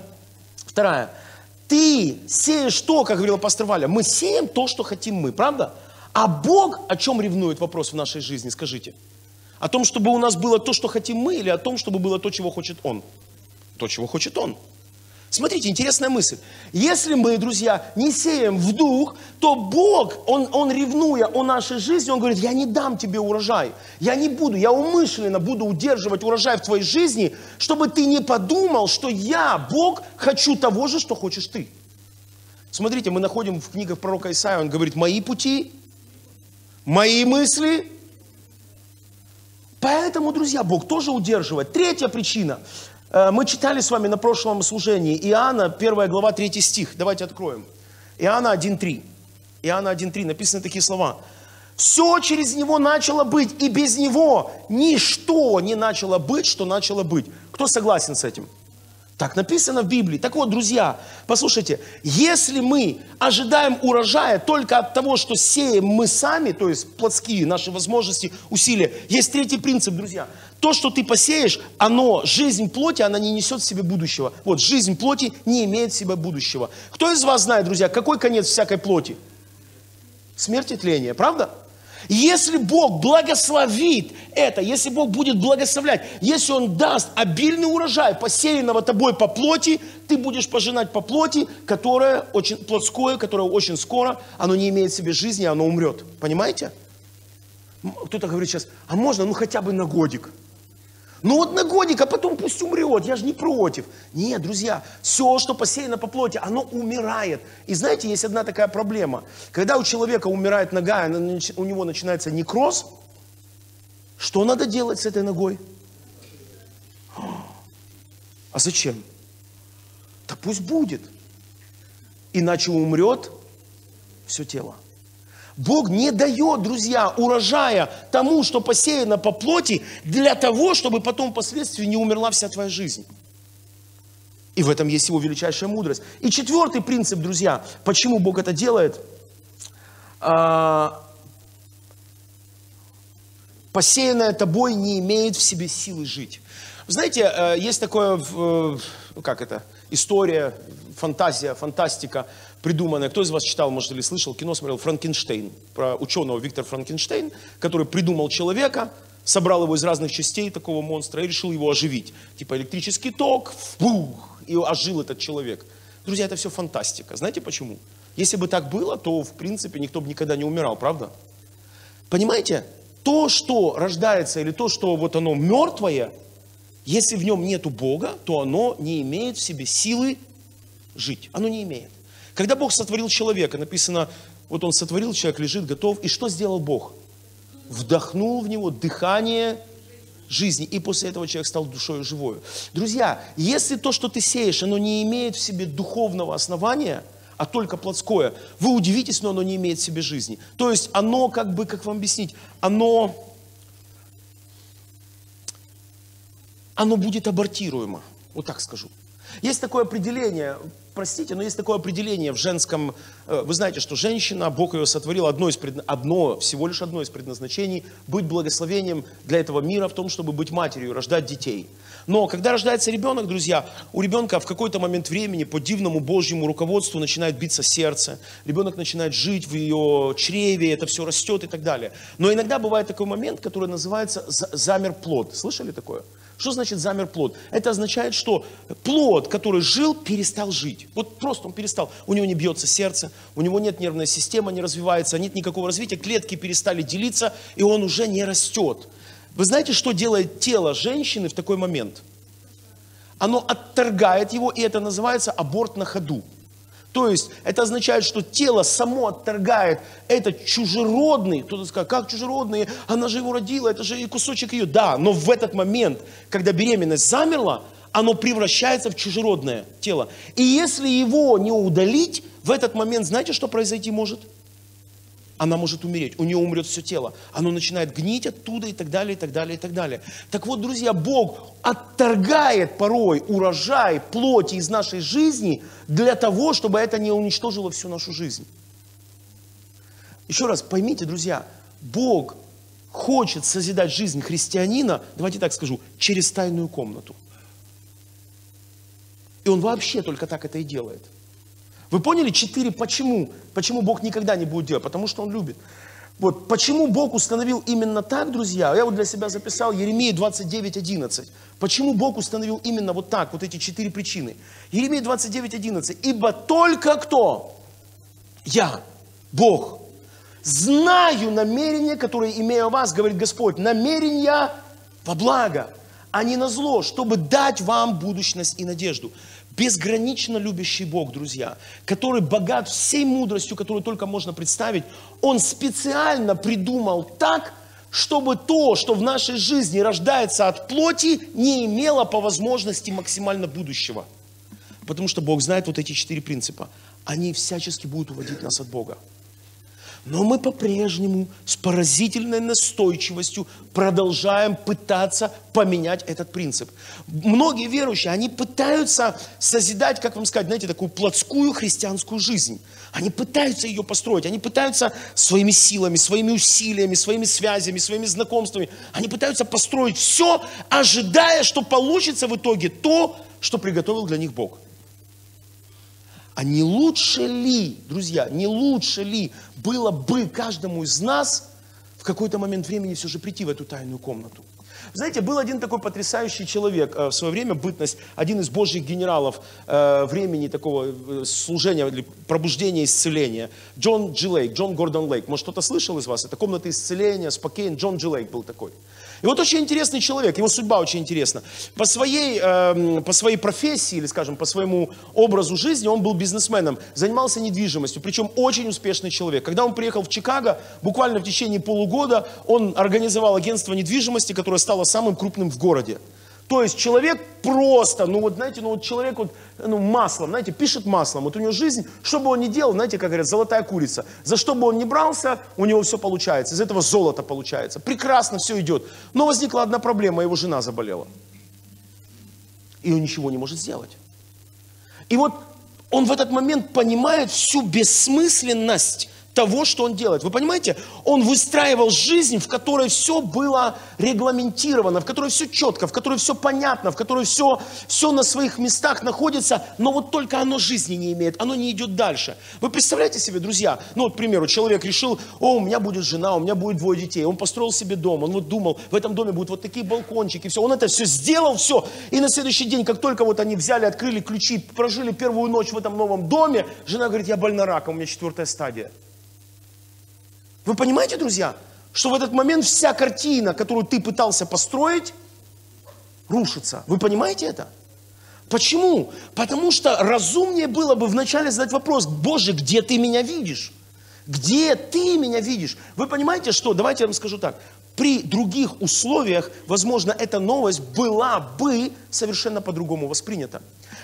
Ты сеешь то, как говорила пастор Валя, мы сеем то, что хотим мы, правда? А Бог о чем ревнует вопрос в нашей жизни, скажите? О том, чтобы у нас было то, что хотим мы, или о том, чтобы было то, чего хочет Он? То, чего хочет Он. Смотрите, интересная мысль. Если мы, друзья, не сеем в дух, то Бог, Он ревнуя о нашей жизни, Он говорит, я не дам тебе урожай. Я не буду, я умышленно буду удерживать урожай в твоей жизни, чтобы ты не подумал, что я, Бог, хочу того же, что хочешь ты. Смотрите, мы находим в книгах пророка Исаия, он говорит, мои пути, мои мысли. Поэтому, друзья, Бог тоже удерживает. Третья причина. Мы читали с вами на прошлом служении Иоанна, 1 глава, 3 стих. Давайте откроем. Иоанна 1:3. Иоанна 1:3 написаны такие слова. Все через Него начало быть, и без Него ничто не начало быть, что начало быть. Кто согласен с этим? Так написано в Библии. Так вот, друзья, послушайте, если мы ожидаем урожая только от того, что сеем мы сами, то есть плотские наши возможности, усилия, есть третий принцип, друзья. То, что ты посеешь, жизнь плоти, она не несет в себе будущего. Вот, жизнь плоти не имеет в себе будущего. Кто из вас знает, друзья, какой конец всякой плоти? Смерть и тление, правда? Если Бог благословит это, если Бог будет благословлять, если Он даст обильный урожай, посеянного тобой по плоти, ты будешь пожинать по плоти, которое очень плотское, которое очень скоро, оно не имеет в себе жизни, оно умрет. Понимаете? Кто-то говорит сейчас, а можно, хотя бы на годик. На годик, а потом пусть умрет, я же не против. Нет, друзья, все, что посеяно по плоти, оно умирает. И знаете, есть одна такая проблема. Когда у человека умирает нога, у него начинается некроз, что надо делать с этой ногой? А зачем? Да пусть будет. Иначе умрет все тело. Бог не дает, друзья, урожая тому, что посеяно по плоти, для того, чтобы потом впоследствии не умерла вся твоя жизнь. И в этом есть Его величайшая мудрость. И четвертый принцип, друзья, почему Бог это делает. Посеянное тобой не имеет в себе силы жить. Знаете, есть такое, история, фантазия, фантастика придуманная. Кто из вас читал, может, или слышал, кино смотрел «Франкенштейн», про ученого Виктора Франкенштейн, который придумал человека, собрал его из разных частей такого монстра и решил его оживить. Типа электрический ток, и ожил этот человек. Друзья, это все фантастика. Знаете почему? Если бы так было, то, в принципе, никто бы никогда не умирал, правда? Понимаете? То, что рождается, или то, что вот оно мертвое, если в нем нету Бога, то оно не имеет в себе силы жить. Оно не имеет. Когда Бог сотворил человека, написано, вот Он сотворил, человек лежит, готов. И что сделал Бог? Вдохнул в него дыхание жизни. И после этого человек стал душою живою. Друзья, если то, что ты сеешь, оно не имеет в себе духовного основания, а только плотское, вы удивитесь, но оно не имеет в себе жизни. То есть оно, как вам объяснить, оно будет абортируемо. Вот так скажу. Есть такое определение, простите, но есть такое определение в женском, вы знаете, что женщина, Бог ее сотворил, всего лишь одно из предназначений, быть благословением для этого мира в том, чтобы быть матерью, рождать детей. Но когда рождается ребенок, друзья, у ребенка в какой-то момент времени по дивному Божьему руководству начинает биться сердце, ребенок начинает жить в ее чреве, это все растет и так далее. Но иногда бывает такой момент, который называется замер плод. Слышали такое? Что значит замер плод? Это означает, что плод, который жил, перестал жить. Вот просто он перестал. У него не бьется сердце, у него нет нервной системы, не развивается, нет никакого развития, клетки перестали делиться, и он уже не растет. Вы знаете, что делает тело женщины в такой момент? Оно отторгает его, и это называется аборт на ходу. То есть, это означает, что тело само отторгает этот чужеродный, кто-то скажет, как чужеродный, она же его родила, это же и кусочек ее. Да, но в этот момент, когда беременность замерла, оно превращается в чужеродное тело. И если его не удалить, в этот момент, знаете, что произойти может? Она может умереть, у нее умрет все тело. Оно начинает гнить оттуда и так далее, и так далее, и так далее. Так вот, друзья, Бог отторгает порой урожай плоти из нашей жизни для того, чтобы это не уничтожило всю нашу жизнь. Еще раз поймите, друзья, Бог хочет созидать жизнь христианина, давайте так скажу, через тайную комнату. И Он вообще только так это и делает. Вы поняли 4 почему? Почему Бог никогда не будет делать? Потому что Он любит. Вот почему Бог установил именно так, друзья? Я вот для себя записал Еремия 29:11. Почему Бог установил именно вот так, вот эти 4 причины? Еремия 29:11. Ибо только кто? Я, Бог, знаю намерения, которые имею о вас, говорит Господь. Намерения во благо, а не на зло, чтобы дать вам будущность и надежду. Безгранично любящий Бог, друзья, который богат всей мудростью, которую только можно представить, Он специально придумал так, чтобы то, что в нашей жизни рождается от плоти, не имело по возможности максимально будущего. Потому что Бог знает вот эти 4 принципа. Они всячески будут уводить нас от Бога. Но мы по-прежнему с поразительной настойчивостью продолжаем пытаться поменять этот принцип. Многие верующие, они пытаются созидать, как вам сказать, знаете, такую плотскую христианскую жизнь. Они пытаются ее построить, они пытаются своими силами, своими усилиями, своими связями, своими знакомствами, они пытаются построить все, ожидая, что получится в итоге то, что приготовил для них Бог. А не лучше ли, друзья, не лучше ли было бы каждому из нас в какой-то момент времени все же прийти в эту тайную комнату? Знаете, был один такой потрясающий человек в свое время, бытность, один из божьих генералов времени такого служения, пробуждения, исцеления. Джон Джи Лейк, Джон Гордон Лейк. Может, кто-то слышал из вас? Это комната исцеления, Спокейн. Джон Джи Лейк был такой. И вот очень интересный человек, его судьба очень интересна. По своей профессии, или, скажем, по своему образу жизни, он был бизнесменом, занимался недвижимостью, причем очень успешный человек. Когда он приехал в Чикаго, буквально в течение полугода, он организовал агентство недвижимости, которое стало самым крупным в городе. То есть человек просто, человек маслом, знаете, пишет маслом. Вот у него жизнь, что бы он ни делал, знаете, как говорят, золотая курица. За что бы он ни брался, у него все получается. Из этого золото получается. Прекрасно все идет. Но возникла одна проблема, его жена заболела. И он ничего не может сделать. И вот он в этот момент понимает всю бессмысленность того, что он делает. Вы понимаете? Он выстраивал жизнь, в которой все было регламентировано, в которой все четко, в которой все понятно, в которой все на своих местах находится, но вот только оно жизни не имеет, оно не идет дальше. Вы представляете себе, друзья, к примеру, человек решил, у меня будет жена, у меня будет 2 детей, он построил себе дом, он вот думал, в этом доме будут вот такие балкончики, все, он это все сделал, все, и на следующий день, как только вот они взяли, открыли ключи, прожили первую ночь в этом новом доме, жена говорит, я больна раком, у меня 4-я стадия. Вы понимаете, друзья, что в этот момент вся картина, которую ты пытался построить, рушится. Вы понимаете это? Почему? Потому что разумнее было бы вначале задать вопрос, Боже, где ты меня видишь? Где ты меня видишь? Вы понимаете, что? Давайте я вам скажу так. При других условиях, возможно, эта новость была бы совершенно по-другому воспринята.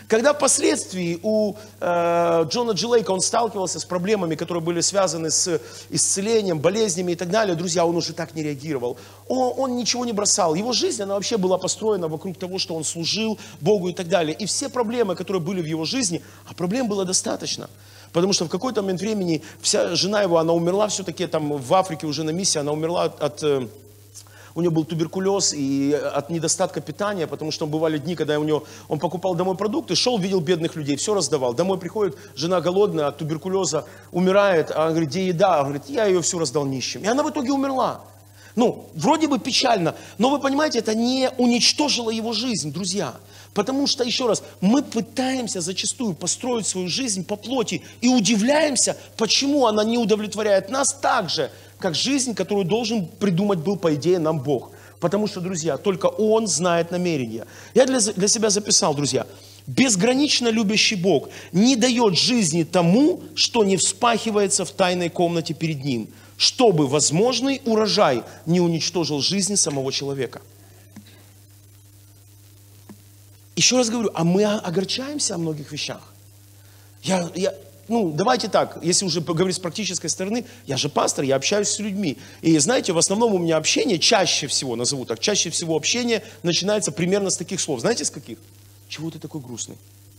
Когда впоследствии у Джона Дж. Лейка он сталкивался с проблемами, которые были связаны с исцелением, болезнями и так далее, друзья, он уже так не реагировал. Он ничего не бросал. Его жизнь, она вообще была построена вокруг того, что он служил Богу и так далее. И все проблемы, которые были в его жизни, а проблем было достаточно. Потому что в какой-то момент времени вся жена его, она умерла все-таки там в Африке уже на миссии, она умерла у него был туберкулез и от недостатка питания, потому что бывали дни, когда он покупал домой продукты, шел, видел бедных людей, все раздавал. Домой приходит, жена голодная, от туберкулеза умирает, а говорит, где еда? Он говорит, я ее всю раздал нищим. И она в итоге умерла. Ну, вроде бы печально, но вы понимаете, это не уничтожило его жизнь, друзья. Потому что, еще раз, мы пытаемся зачастую построить свою жизнь по плоти и удивляемся, почему она не удовлетворяет нас так же, как жизнь, которую должен придумать был, по идее, нам Бог. Потому что, друзья, только Он знает намерения. Я для себя записал, друзья, безгранично любящий Бог не дает жизни тому, что не вспахивается в тайной комнате перед Ним, чтобы возможный урожай не уничтожил жизнь самого человека. Еще раз говорю, а мы огорчаемся о многих вещах. Давайте так, если уже говорить с практической стороны, я же пастор, я общаюсь с людьми. И знаете, в основном у меня общение, чаще всего, назову так, чаще всего общение начинается примерно с таких слов. Знаете, с каких? Чего ты такой грустный?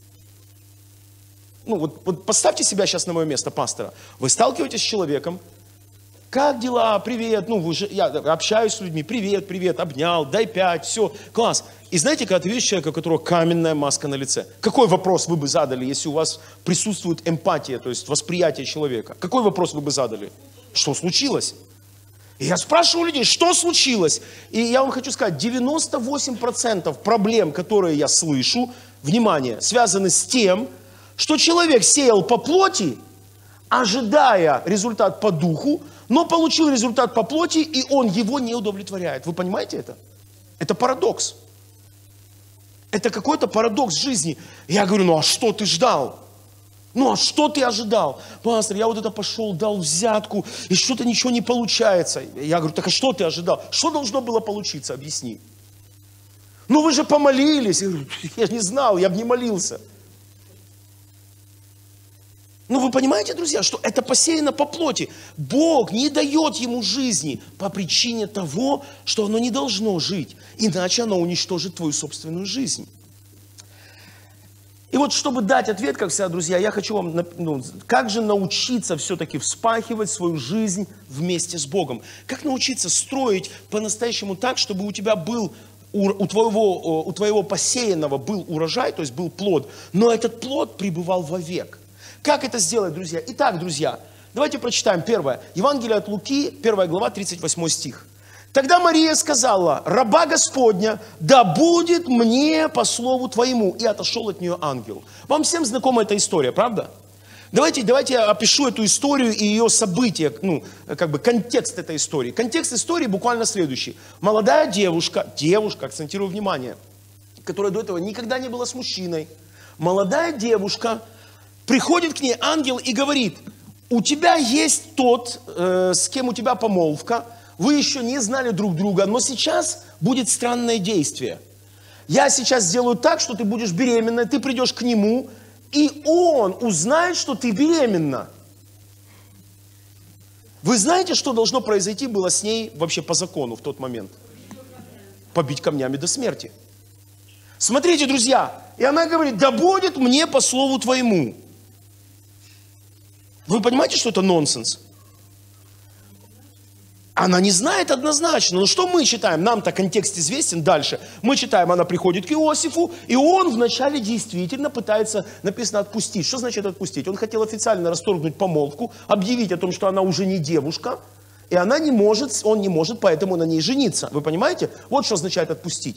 Вот поставьте себя сейчас на мое место пастора. Вы сталкиваетесь с человеком, как дела, привет, я общаюсь с людьми, привет, обнял, дай 5, все, класс. И знаете, когда ты видишь человека, у которого каменная маска на лице, какой вопрос вы бы задали, если у вас присутствует эмпатия, то есть восприятие человека? Какой вопрос вы бы задали? Что случилось? И я спрашиваю людей, что случилось? И я вам хочу сказать, 98% проблем, которые я слышу, внимание, связаны с тем, что человек сеял по плоти, ожидая результат по духу, но получил результат по плоти, и он его не удовлетворяет. Вы понимаете это? Это парадокс. Это какой-то парадокс жизни. Я говорю, а что ты ждал? А что ты ожидал? Пастор, я вот это пошел, дал взятку, и что-то ничего не получается. Я говорю, так а что ты ожидал? Что должно было получиться? Объясни. Вы же помолились. Я говорю, я не знал, я бы не молился. Вы понимаете, друзья, что это посеяно по плоти. Бог не дает ему жизни по причине того, что оно не должно жить. Иначе оно уничтожит твою собственную жизнь. И вот, чтобы дать ответ, как всегда, друзья, я хочу вам, как же научиться все-таки вспахивать свою жизнь вместе с Богом? Как научиться строить по-настоящему так, чтобы у тебя был, у твоего посеянного был урожай, то есть был плод, но этот плод пребывал вовек. Как это сделать, друзья? Итак, друзья, давайте прочитаем первое. Евангелие от Луки, 1 глава, 38 стих. Тогда Мария сказала, раба Господня, да будет мне по слову твоему. И отошел от нее ангел. Вам всем знакома эта история, правда? Давайте я опишу эту историю и ее события, контекст этой истории. Контекст истории буквально следующий. Молодая девушка, акцентирую внимание, которая до этого никогда не была с мужчиной. Молодая девушка, приходит к ней ангел и говорит, у тебя есть тот, с кем у тебя помолвка, вы еще не знали друг друга, но сейчас будет странное действие. Я сейчас сделаю так, что ты будешь беременна, ты придешь к нему, и он узнает, что ты беременна. Вы знаете, что должно произойти было с ней вообще по закону в тот момент? Побить камнями до смерти. Смотрите, друзья, и она говорит, да будет мне по слову твоему. Вы понимаете, что это нонсенс? Она не знает однозначно. Но что мы читаем? Нам-то контекст известен дальше. Мы читаем, она приходит к Иосифу, и он вначале действительно пытается, написано, отпустить. Что значит отпустить? Он хотел официально расторгнуть помолвку, объявить о том, что она уже не девушка, и он не может, поэтому на ней жениться. Вы понимаете? Вот что означает отпустить.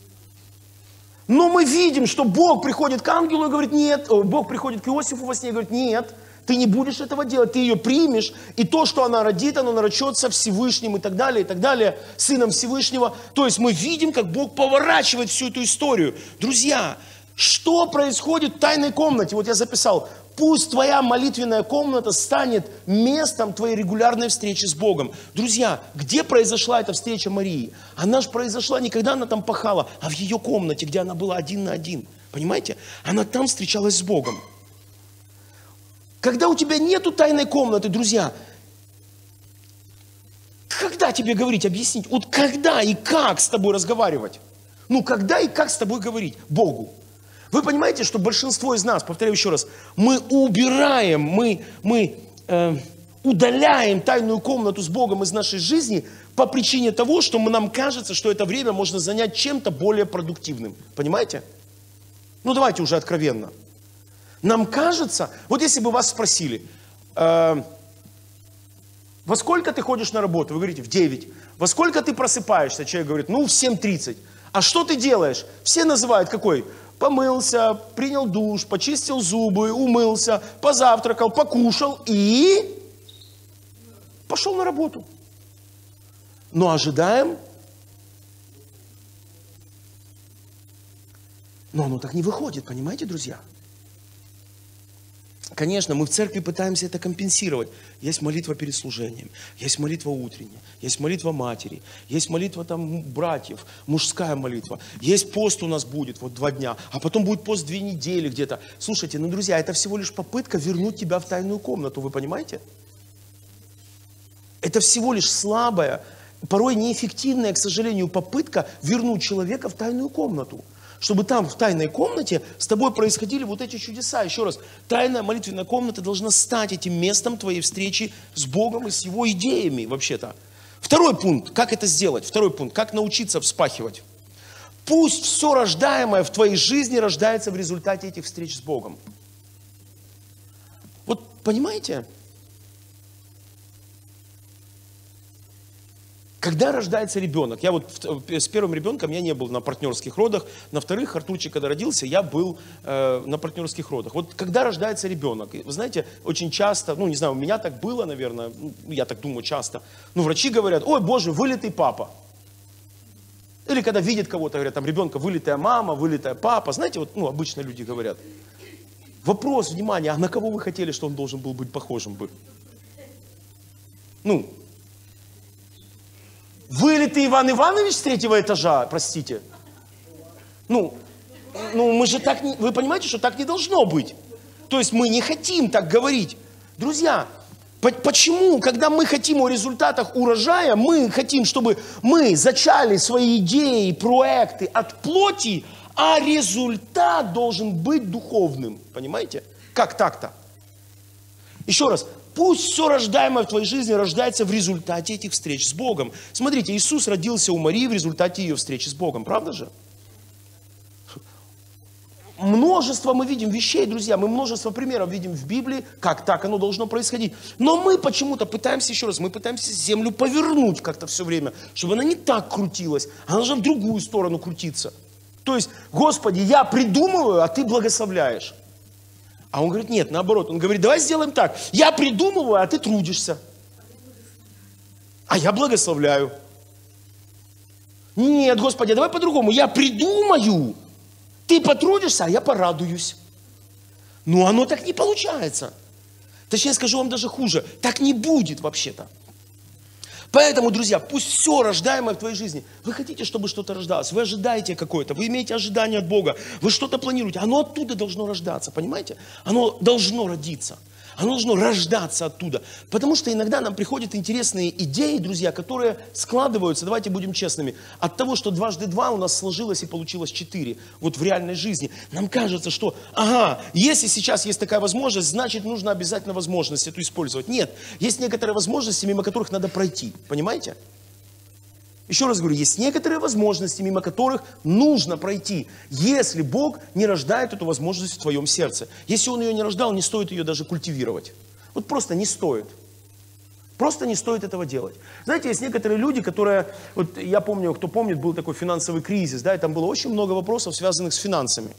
Но мы видим, что Бог приходит к ангелу и говорит, нет, Бог приходит к Иосифу во сне и говорит, нет, ты не будешь этого делать, ты ее примешь, и то, что она родит, оно наречется Всевышним и так далее, Сыном Всевышнего. То есть мы видим, как Бог поворачивает всю эту историю. Друзья, что происходит в тайной комнате? Вот я записал, пусть твоя молитвенная комната станет местом твоей регулярной встречи с Богом. Друзья, где произошла эта встреча Марии? Она же произошла не когда она там пахала, а в ее комнате, где она была один на один. Понимаете? Она там встречалась с Богом. Когда у тебя нету тайной комнаты, друзья, когда тебе говорить, объяснить? Вот когда и как с тобой разговаривать? Ну, когда и как с тобой говорить? Богу. Вы понимаете, что большинство из нас, повторяю еще раз, мы убираем, мы удаляем тайную комнату с Богом из нашей жизни по причине того, что нам кажется, что это время можно занять чем-то более продуктивным. Понимаете? Ну, давайте уже откровенно. Нам кажется, вот если бы вас спросили, во сколько ты ходишь на работу? Вы говорите, в 9. Во сколько ты просыпаешься? Человек говорит, ну, в 7:30. А что ты делаешь? Все называют какой? Помылся, принял душ, почистил зубы, умылся, позавтракал, покушал и пошел на работу. Но ожидаем. Но оно так не выходит, понимаете, друзья? Конечно, мы в церкви пытаемся это компенсировать. Есть молитва перед служением, есть молитва утренняя, есть молитва матери, есть молитва там братьев, мужская молитва. Есть пост у нас будет, вот 2 дня, а потом будет пост 2 недели где-то. Слушайте, ну, друзья, это всего лишь попытка вернуть тебя в тайную комнату, вы понимаете? Это всего лишь слабая, порой неэффективная, к сожалению, попытка вернуть человека в тайную комнату. Чтобы там, в тайной комнате, с тобой происходили вот эти чудеса. Еще раз, тайная молитвенная комната должна стать этим местом твоей встречи с Богом и с Его идеями, вообще-то. Второй пункт, как это сделать? Второй пункт, как научиться вспахивать. Пусть все рождаемое в твоей жизни рождается в результате этих встреч с Богом. Вот понимаете? Когда рождается ребенок, я вот с первым ребенком я не был на партнерских родах, на вторых, Артурчик, когда родился, я был на партнерских родах. Вот когда рождается ребенок, вы знаете, очень часто, ну не знаю, у меня так было, наверное, я так думаю часто, ну врачи говорят, ой, Боже, вылитый папа. Или когда видят кого-то, говорят, там ребенка, вылитая мама, вылитая папа, знаете, вот, ну обычно люди говорят. Вопрос, внимание, а на кого вы хотели, что он должен был быть похожим бы? Ну, вылитый Иван Иванович с 3-го этажа, простите. Ну, мы же так не... Вы понимаете, что так не должно быть? То есть мы не хотим так говорить. Друзья, почему, когда мы хотим о результатах урожая, мы хотим, чтобы мы зачали свои идеи, проекты от плоти, а результат должен быть духовным. Понимаете? Как так-то? Еще раз. Пусть все рождаемое в твоей жизни рождается в результате этих встреч с Богом. Смотрите, Иисус родился у Марии в результате ее встречи с Богом. Правда же? Множество мы видим вещей, друзья, мы множество примеров видим в Библии, как так оно должно происходить. Но мы почему-то пытаемся, еще раз, мы пытаемся землю повернуть как-то все время, чтобы она не так крутилась, она должна в другую сторону крутиться. То есть, Господи, я придумываю, а Ты благословляешь. А он говорит, нет, наоборот. Он говорит, давай сделаем так. Я придумываю, а ты трудишься. А я благословляю. Нет, Господи, давай по-другому. Я придумаю, ты потрудишься, а я порадуюсь. Но оно так не получается. Точнее, скажу вам даже хуже. Так не будет вообще-то. Поэтому, друзья, пусть все рождаемое в твоей жизни. Вы хотите, чтобы что-то рождалось, вы ожидаете какое-то, вы имеете ожидание от Бога, вы что-то планируете, оно оттуда должно рождаться, понимаете? Оно должно родиться, оно должно рождаться оттуда. Потому что иногда нам приходят интересные идеи, друзья, которые складываются, давайте будем честными, от того, что 2 × 2 у нас сложилось и получилось 4, вот в реальной жизни. Нам кажется, что, ага, если сейчас есть такая возможность, значит, нужно обязательно возможность эту использовать. Нет, есть некоторые возможности, мимо которых надо пройти, понимаете? Еще раз говорю, есть некоторые возможности, мимо которых нужно пройти, если Бог не рождает эту возможность в твоем сердце. Если Он ее не рождал, не стоит ее даже культивировать. Вот просто не стоит. Просто не стоит этого делать. Знаете, есть некоторые люди, которые, вот я помню, кто помнит, был такой финансовый кризис, да, и там было очень много вопросов, связанных с финансами.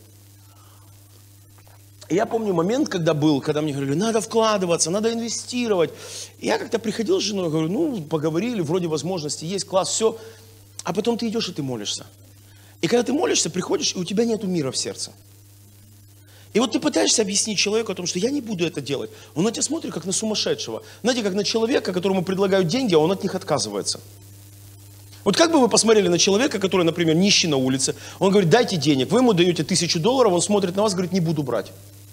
И я помню момент, когда мне говорили, надо вкладываться, надо инвестировать. И я как-то приходил с женой, говорю, ну, поговорили, вроде возможности есть, класс, все. А потом ты идешь и ты молишься. И когда ты молишься, приходишь, и у тебя нету мира в сердце. И вот ты пытаешься объяснить человеку о том, что я не буду это делать. Он на тебя смотрит, как на сумасшедшего. Знаете, как на человека, которому предлагают деньги, а он от них отказывается. Вот как бы вы посмотрели на человека, который, например, нищий на улице, он говорит, дайте денег, вы ему даете $1000, он смотрит на вас, говорит, не буду брать.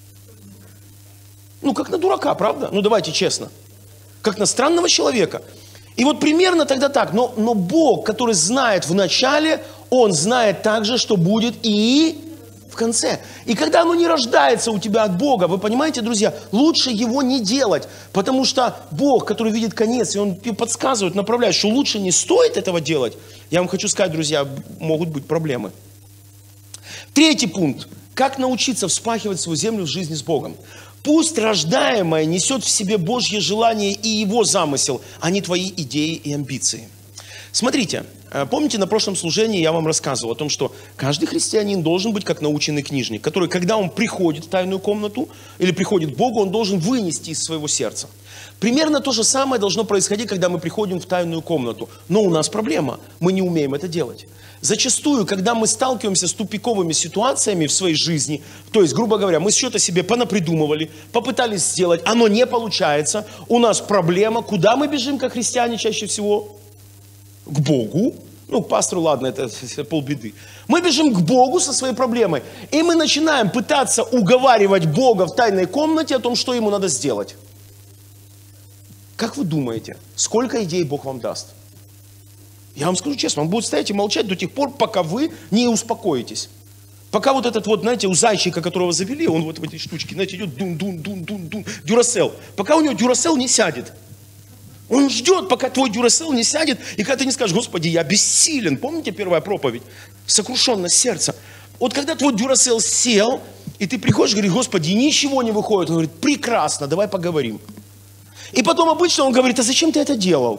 Ну, как на дурака, правда? Ну, давайте честно. Как на странного человека. И вот примерно тогда так. Но Бог, который знает в начале, Он знает также, что будет и в конце. И когда оно не рождается у тебя от Бога, вы понимаете, друзья, лучше его не делать. Потому что Бог, который видит конец, и Он тебе подсказывает, направляет, что лучше не стоит этого делать. Я вам хочу сказать, друзья, могут быть проблемы. Третий пункт. Как научиться вспахивать свою землю в жизни с Богом? Пусть рождаемое несет в себе Божье желание и Его замысел, а не твои идеи и амбиции. Смотрите, помните, на прошлом служении я вам рассказывал о том, что каждый христианин должен быть как наученный книжник, который, когда он приходит в тайную комнату или приходит к Богу, он должен вынести из своего сердца. Примерно то же самое должно происходить, когда мы приходим в тайную комнату. Но у нас проблема, мы не умеем это делать. Зачастую, когда мы сталкиваемся с тупиковыми ситуациями в своей жизни, то есть, грубо говоря, мы что-то себе понапридумывали, попытались сделать, оно не получается, у нас проблема, куда мы бежим, как христиане, чаще всего? К Богу. Ну, к пастору, ладно, это полбеды. Мы бежим к Богу со своей проблемой, и мы начинаем пытаться уговаривать Бога в тайной комнате о том, что ему надо сделать. Как вы думаете, сколько идей Бог вам даст? Я вам скажу честно, Он будет стоять и молчать до тех пор, пока вы не успокоитесь. Пока вот этот вот, знаете, у зайчика, которого завели, он вот в этой штучке, знаете, идет дун-дун-дун-дун-дун, дюрасел. Пока у него дюрасел не сядет. Он ждет, пока твой дюрасел не сядет, и когда ты не скажешь, Господи, я бессилен. Помните первая проповедь? Сокрушенность сердца. Вот когда твой дюрасел сел, и ты приходишь и говоришь, Господи, ничего не выходит. Он говорит, прекрасно, давай поговорим. И потом обычно он говорит, а зачем ты это делал?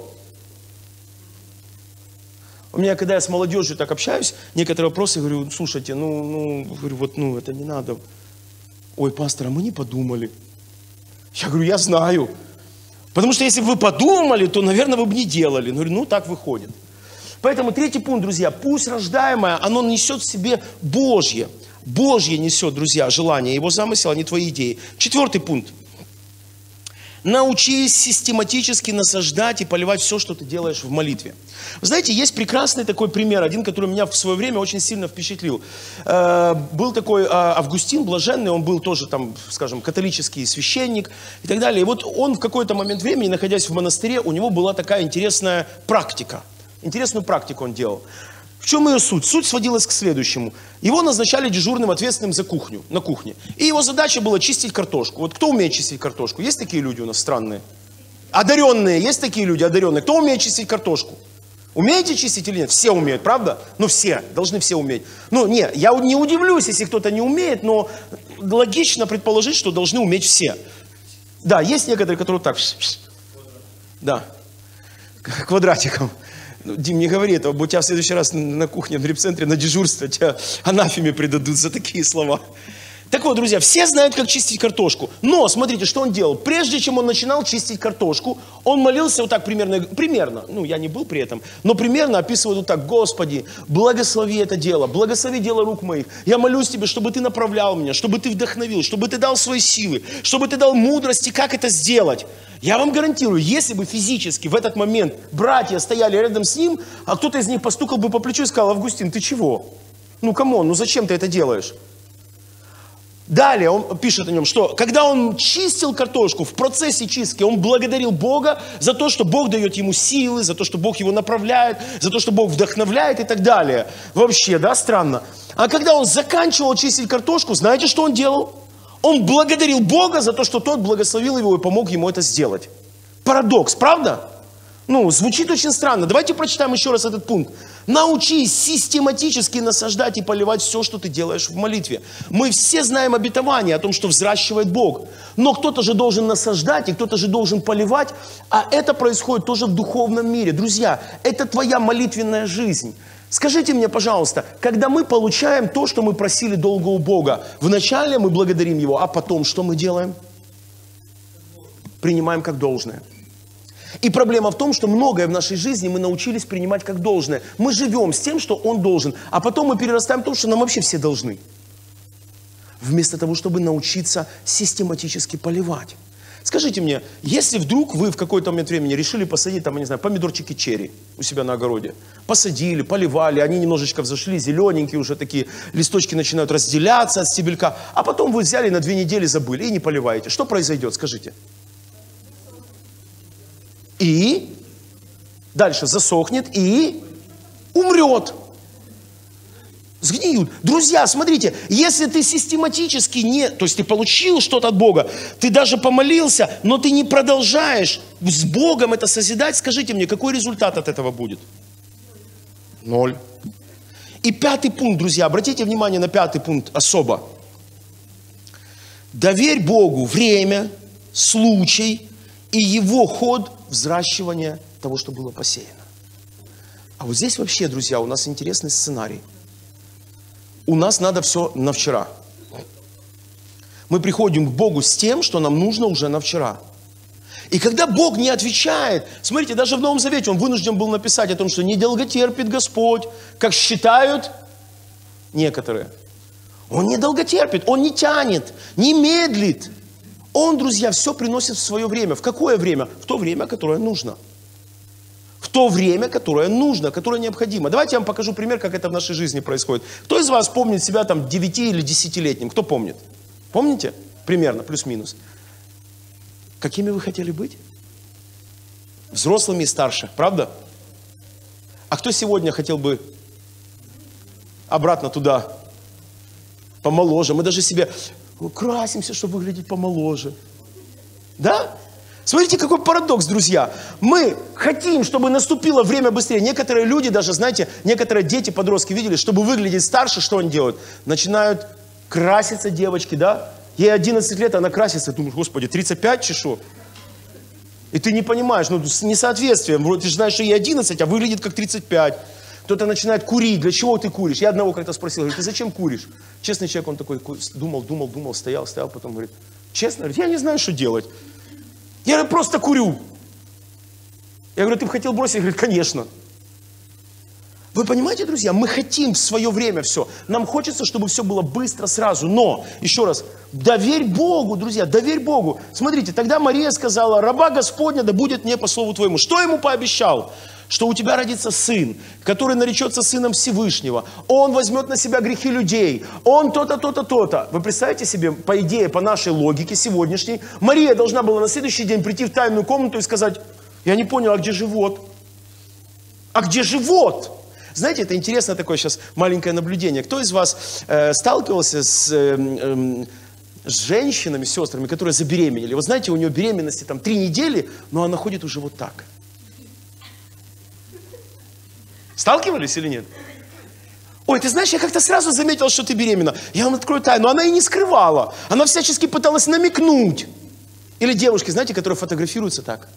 У меня, когда я с молодежью так общаюсь, некоторые вопросы, говорю, слушайте, говорю, это не надо. Ой, пастор, а мы не подумали. Я говорю, я знаю. Потому что если бы вы подумали, то, наверное, вы бы не делали. Говорю, так выходит. Поэтому третий пункт, друзья, пусть рождаемое, оно несет в себе Божье. Божье несет, друзья, желание, Его замысел, а не твои идеи. Четвертый пункт. Научись систематически насаждать и поливать все, что ты делаешь в молитве. Вы знаете, есть прекрасный такой пример, один, который меня в свое время очень сильно впечатлил. Был такой Августин Блаженный, он был тоже там, скажем, католический священник и так далее. И вот он в какой-то момент времени, находясь в монастыре, у него была такая интересная практика. Интересную практику он делал. В чем ее суть? Суть сводилась к следующему. Его назначали дежурным, ответственным за кухню, на кухне. И его задача была чистить картошку. Вот кто умеет чистить картошку? Есть такие люди у нас странные? Одаренные. Есть такие люди одаренные? Кто умеет чистить картошку? Умеете чистить или нет? Все умеют, правда? Все. Должны все уметь. Я не удивлюсь, если кто-то не умеет, но логично предположить, что должны уметь все. Да, есть некоторые, которые так. Да. Квадратиком. Дим, не говори этого, будь тебя в следующий раз на кухне, в репцентре, на дежурство, тебя анафеме предадут за такие слова. Так вот, друзья, все знают, как чистить картошку. Но, смотрите, что он делал. Прежде чем он начинал чистить картошку, он молился вот так примерно, я не был при этом, но примерно описывает вот так: Господи, благослови это дело, благослови дело рук моих. Я молюсь Тебе, чтобы Ты направлял меня, чтобы Ты вдохновил, чтобы Ты дал свои силы, чтобы Ты дал мудрости, как это сделать. Я вам гарантирую, если бы физически в этот момент братья стояли рядом с ним, а кто-то из них постукал бы по плечу и сказал: Августин, ты чего? Камон, зачем ты это делаешь? Далее он пишет о нем, что когда он чистил картошку, в процессе чистки он благодарил Бога за то, что Бог дает ему силы, за то, что Бог его направляет, за то, что Бог вдохновляет и так далее. Вообще, да, странно. А когда он заканчивал чистить картошку, знаете, что он делал? Он благодарил Бога за то, что тот благословил его и помог ему это сделать. Парадокс, правда? Звучит очень странно. Давайте прочитаем еще раз этот пункт. Научись систематически насаждать и поливать все, что ты делаешь в молитве. Мы все знаем обетование о том, что взращивает Бог. Но кто-то же должен насаждать, и кто-то же должен поливать. А это происходит тоже в духовном мире. Друзья, это твоя молитвенная жизнь. Скажите мне, пожалуйста, когда мы получаем то, что мы просили долго у Бога, вначале мы благодарим Его, а потом что мы делаем? Принимаем как должное. И проблема в том, что многое в нашей жизни мы научились принимать как должное. Мы живем с тем, что Он должен, а потом мы перерастаем в то, что нам вообще все должны. Вместо того, чтобы научиться систематически поливать. Скажите мне, если вдруг вы в какой-то момент времени решили посадить, там, я не знаю, помидорчики черри у себя на огороде, посадили, поливали, они немножечко взошли, зелененькие уже такие, листочки начинают разделяться от стебелька, а потом вы взяли на 2 недели, забыли и не поливаете. Что произойдет, скажите? И дальше засохнет и умрет. Сгниют. Друзья, смотрите, если ты систематически не... То есть ты получил что-то от Бога, ты даже помолился, но ты не продолжаешь с Богом это созидать, скажите мне, какой результат от этого будет? 0. И 5-й пункт, друзья, обратите внимание на 5-й пункт особо. Доверь Богу время, случай и его ход взращивания того, что было посеяно. А вот здесь вообще, друзья, у нас интересный сценарий. У нас надо все на вчера. Мы приходим к Богу с тем, что нам нужно уже на вчера. И когда Бог не отвечает, смотрите, даже в Новом Завете Он вынужден был написать о том, что не долготерпит Господь, как считают некоторые. Он не долготерпит, Он не тянет, не медлит. Он, друзья, все приносит в свое время. В какое время? В то время, которое нужно. В то время, которое нужно, которое необходимо. Давайте я вам покажу пример, как это в нашей жизни происходит. Кто из вас помнит себя там 9 или 10-летним? Кто помнит? Помните? Примерно, плюс-минус. Какими вы хотели быть? Взрослыми и старше, правда? А кто сегодня хотел бы обратно туда, помоложе? Мы даже себе красимся, чтобы выглядеть помоложе. Да? Смотрите, какой парадокс, друзья. Мы хотим, чтобы наступило время быстрее. Некоторые люди, даже, знаете, некоторые дети, подростки видели, чтобы выглядеть старше, что они делают? Начинают краситься девочки, да? Ей 11 лет, она красится. Думаешь, Господи, 35 чешу? И ты не понимаешь, ну, с несоответствием. Вроде ты же знаешь, что ей 11, а выглядит как 35. Кто-то начинает курить. Для чего ты куришь? Я одного как-то спросил, говорит, ты зачем куришь? Честный человек, он такой думал, стоял, потом говорит, честно, говорит, я не знаю, что делать. Я говорю, просто курю. Я говорю, ты бы хотел бросить? Я говорю, конечно. Вы понимаете, друзья, мы хотим в свое время все. Нам хочется, чтобы все было быстро, сразу. Но, еще раз, доверь Богу, друзья, доверь Богу. Смотрите, тогда Мария сказала, раба Господня, да будет мне по слову твоему. Что ему пообещал? Что у тебя родится сын, который наречется сыном Всевышнего. Он возьмет на себя грехи людей. Он то-то, то-то, то-то. Вы представляете себе, по идее, по нашей логике сегодняшней, Мария должна была на следующий день прийти в тайную комнату и сказать, я не понял, а где живот? А где живот? Знаете, это интересно такое сейчас маленькое наблюдение. Кто из вас сталкивался с женщинами, сестрами, которые забеременели? Вот знаете, у нее беременности там 3 недели, но она ходит уже вот так. Сталкивались или нет? Ой, ты знаешь, я как-то сразу заметил, что ты беременна. Я вам открою тайну. Она и не скрывала. Она всячески пыталась намекнуть. Или девушки, знаете, которые фотографируются так.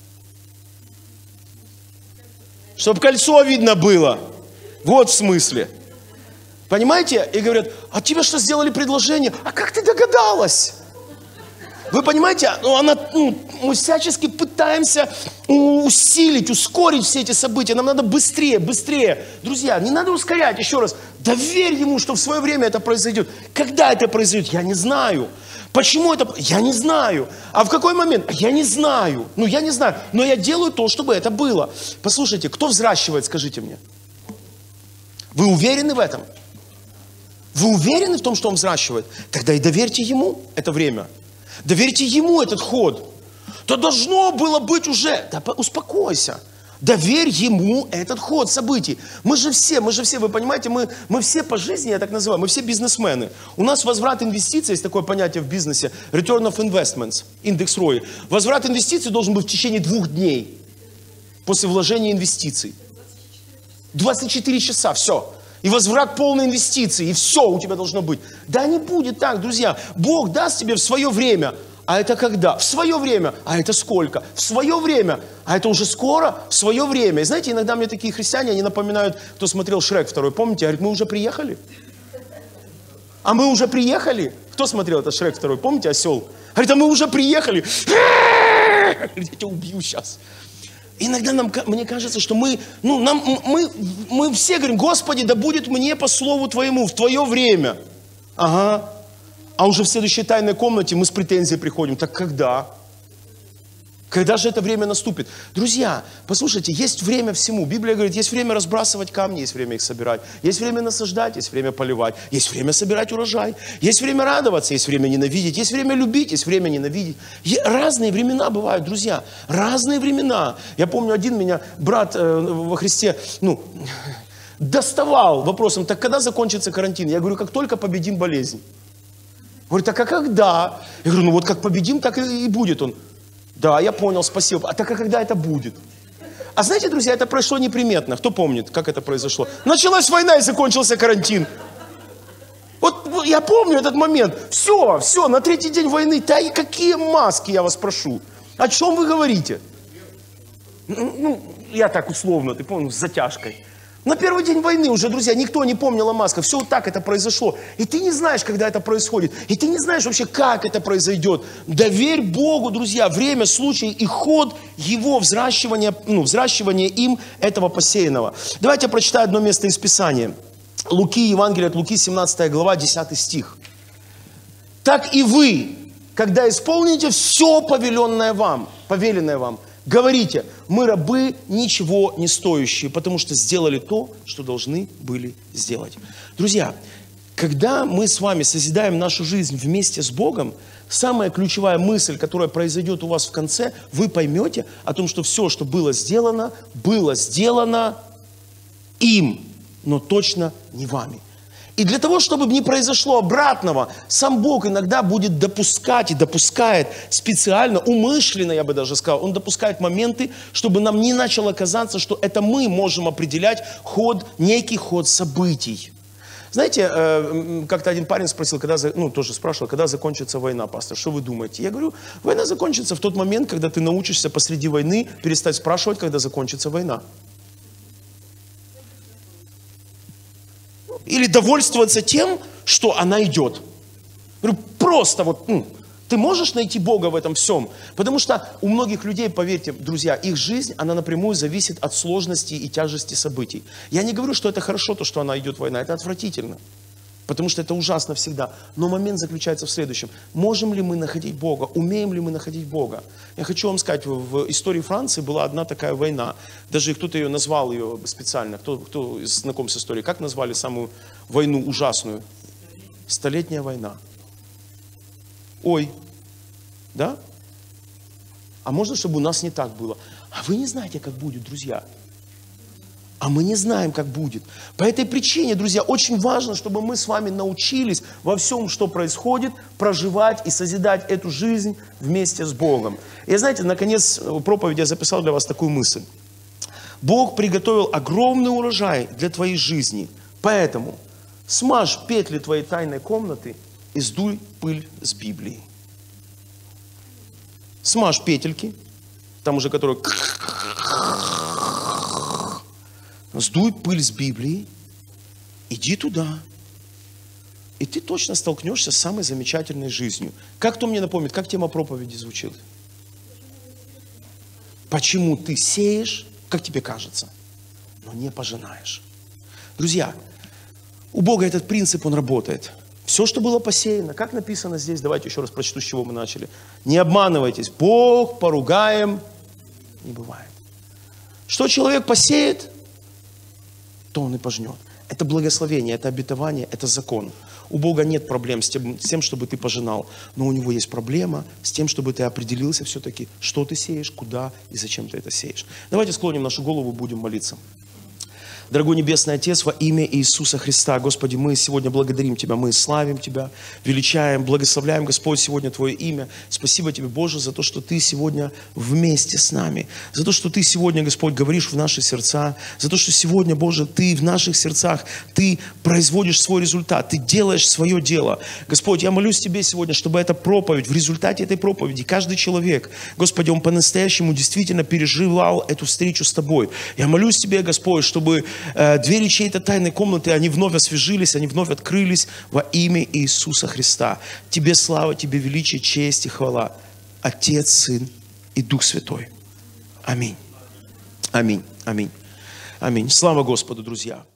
Чтобы кольцо видно было. Вот в смысле. Понимаете? И говорят, а тебе что, сделали предложение? А как ты догадалась? Вы понимаете, мы всячески пытаемся усилить, ускорить все эти события. Нам надо быстрее, быстрее. Друзья, не надо ускорять. Еще раз, доверь ему, что в свое время это произойдет. Когда это произойдет, я не знаю. Почему это? Я не знаю. А в какой момент? Я не знаю. Я не знаю. Но я делаю то, чтобы это было. Послушайте, кто взращивает, скажите мне. Вы уверены в этом? Вы уверены в том, что он взращивает? Тогда и доверьте ему это время. Доверьте ему этот ход. То должно было быть уже. Да успокойся. Доверь ему этот ход событий. Мы же все, вы понимаете, мы все по жизни, я так называю, мы все бизнесмены. У нас возврат инвестиций, есть такое понятие в бизнесе, return of investments, индекс ROI. Возврат инвестиций должен быть в течение 2 дней после вложения инвестиций. 24 часа, все. И возврат полной инвестиции, и все у тебя должно быть. Да не будет так, друзья. Бог даст тебе в свое время. А это когда? В свое время. А это сколько? В свое время. А это уже скоро? В свое время. И знаете, иногда мне такие христиане, они напоминают, кто смотрел «Шрек» 2, помните? Говорит, мы уже приехали. А мы уже приехали. Кто смотрел этот «Шрек» 2? Помните, осел? Говорит, а мы уже приехали. Я тебя убью сейчас. Иногда мне кажется, что мы все говорим, Господи, да будет мне по слову Твоему, в Твое время. Ага. А уже в следующей тайной комнате мы с претензией приходим. Так когда? Когда же это время наступит? Друзья, послушайте, есть время всему. Библия говорит, есть время разбрасывать камни, есть время их собирать. Есть время насаждать, есть время поливать. Есть время собирать урожай. Есть время радоваться, есть время ненавидеть. Есть время любить, есть время ненавидеть. Разные времена бывают, друзья. Разные времена. Я помню, один меня брат во Христе, доставал вопросом, так когда закончится карантин? Я говорю, как только победим болезнь. Говорит, так а когда? Я говорю, вот как победим, так и будет он. Да, я понял, спасибо. А так а когда это будет? А знаете, друзья, это прошло неприметно. Кто помнит, как это произошло? Началась война и закончился карантин. Вот я помню этот момент. Все, на третий день войны. Да и какие маски, я вас прошу. О чем вы говорите? Я так условно, ты помнишь, с затяжкой. На первый день войны уже, друзья, никто не помнил о масках. Все вот так это произошло. И ты не знаешь, когда это происходит. И ты не знаешь вообще, как это произойдет. Доверь Богу, друзья, время, случай и ход Его взращивания им этого посеянного. Давайте я прочитаю одно место из Писания. Луки, Евангелие от Луки, 17 глава, 10 стих. «Так и вы, когда исполните все повеленное вам, говорите, мы рабы ничего не стоящие, потому что сделали то, что должны были сделать». Друзья, когда мы с вами созидаем нашу жизнь вместе с Богом, самая ключевая мысль, которая произойдет у вас в конце, вы поймете о том, что все, что было сделано им, но точно не вами. И для того, чтобы не произошло обратного, сам Бог иногда будет допускать и допускает специально, умышленно, я бы даже сказал, Он допускает моменты, чтобы нам не начало казаться, что это мы можем определять некий ход событий. Знаете, как-то один парень спросил, тоже спрашивал, когда закончится война, пастор, что вы думаете? Я говорю, война закончится в тот момент, когда ты научишься посреди войны перестать спрашивать, когда закончится война. Или довольствоваться тем, что она идет. Просто ты можешь найти Бога в этом всем? Потому что у многих людей, поверьте, друзья, их жизнь, она напрямую зависит от сложности и тяжести событий. Я не говорю, что это хорошо, то, что она идет война, это отвратительно. Потому что это ужасно всегда. Но момент заключается в следующем. Можем ли мы находить Бога? Умеем ли мы находить Бога? Я хочу вам сказать, в истории Франции была одна такая война. Даже кто-то ее назвал ее специально. Кто знаком с историей? Как назвали самую войну ужасную? Столетняя война. Ой, да? А можно, чтобы у нас не так было? А вы не знаете, как будет, друзья. А мы не знаем, как будет. По этой причине, друзья, очень важно, чтобы мы с вами научились во всем, что происходит, проживать и созидать эту жизнь вместе с Богом. И знаете, наконец проповеди я записал для вас такую мысль. Бог приготовил огромный урожай для твоей жизни. Поэтому смажь петли твоей тайной комнаты и сдуй пыль с Библии. Смажь петельки, там уже которые... Сдуй пыль с Библии, иди туда, и ты точно столкнешься с самой замечательной жизнью. Как кто мне напомнит, как тема проповеди звучит? Почему ты сеешь, как тебе кажется, но не пожинаешь? Друзья, у Бога этот принцип, он работает. Все, что было посеяно, как написано здесь, давайте еще раз прочту, с чего мы начали. Не обманывайтесь, Бог поругаем не бывает. Что человек посеет, то он и пожнет. Это благословение, это обетование, это закон. У Бога нет проблем с тем, чтобы ты пожинал. Но у Него есть проблема с тем, чтобы ты определился все-таки, что ты сеешь, куда и зачем ты это сеешь. Давайте склоним нашу голову, будем молиться. Дорогой Небесный Отец, во имя Иисуса Христа, Господи, мы сегодня благодарим Тебя, мы славим Тебя, величаем, благословляем, Господь, сегодня Твое имя. Спасибо Тебе, Боже, за то, что Ты сегодня вместе с нами, за то, что Ты сегодня, Господь, говоришь в наши сердца, за то, что сегодня, Боже, Ты в наших сердцах, Ты производишь свой результат, Ты делаешь свое дело. Господь, я молюсь Тебе сегодня, чтобы эта проповедь, в результате этой проповеди, каждый человек, Господи, он по-настоящему действительно переживал эту встречу с Тобой. Я молюсь Тебе, Господь, чтобы двери чьей-то тайной комнаты, они вновь освежились, они вновь открылись во имя Иисуса Христа. Тебе слава, Тебе величие, честь и хвала. Отец, Сын и Дух Святой. Аминь. Аминь. Аминь. Аминь. Слава Господу, друзья.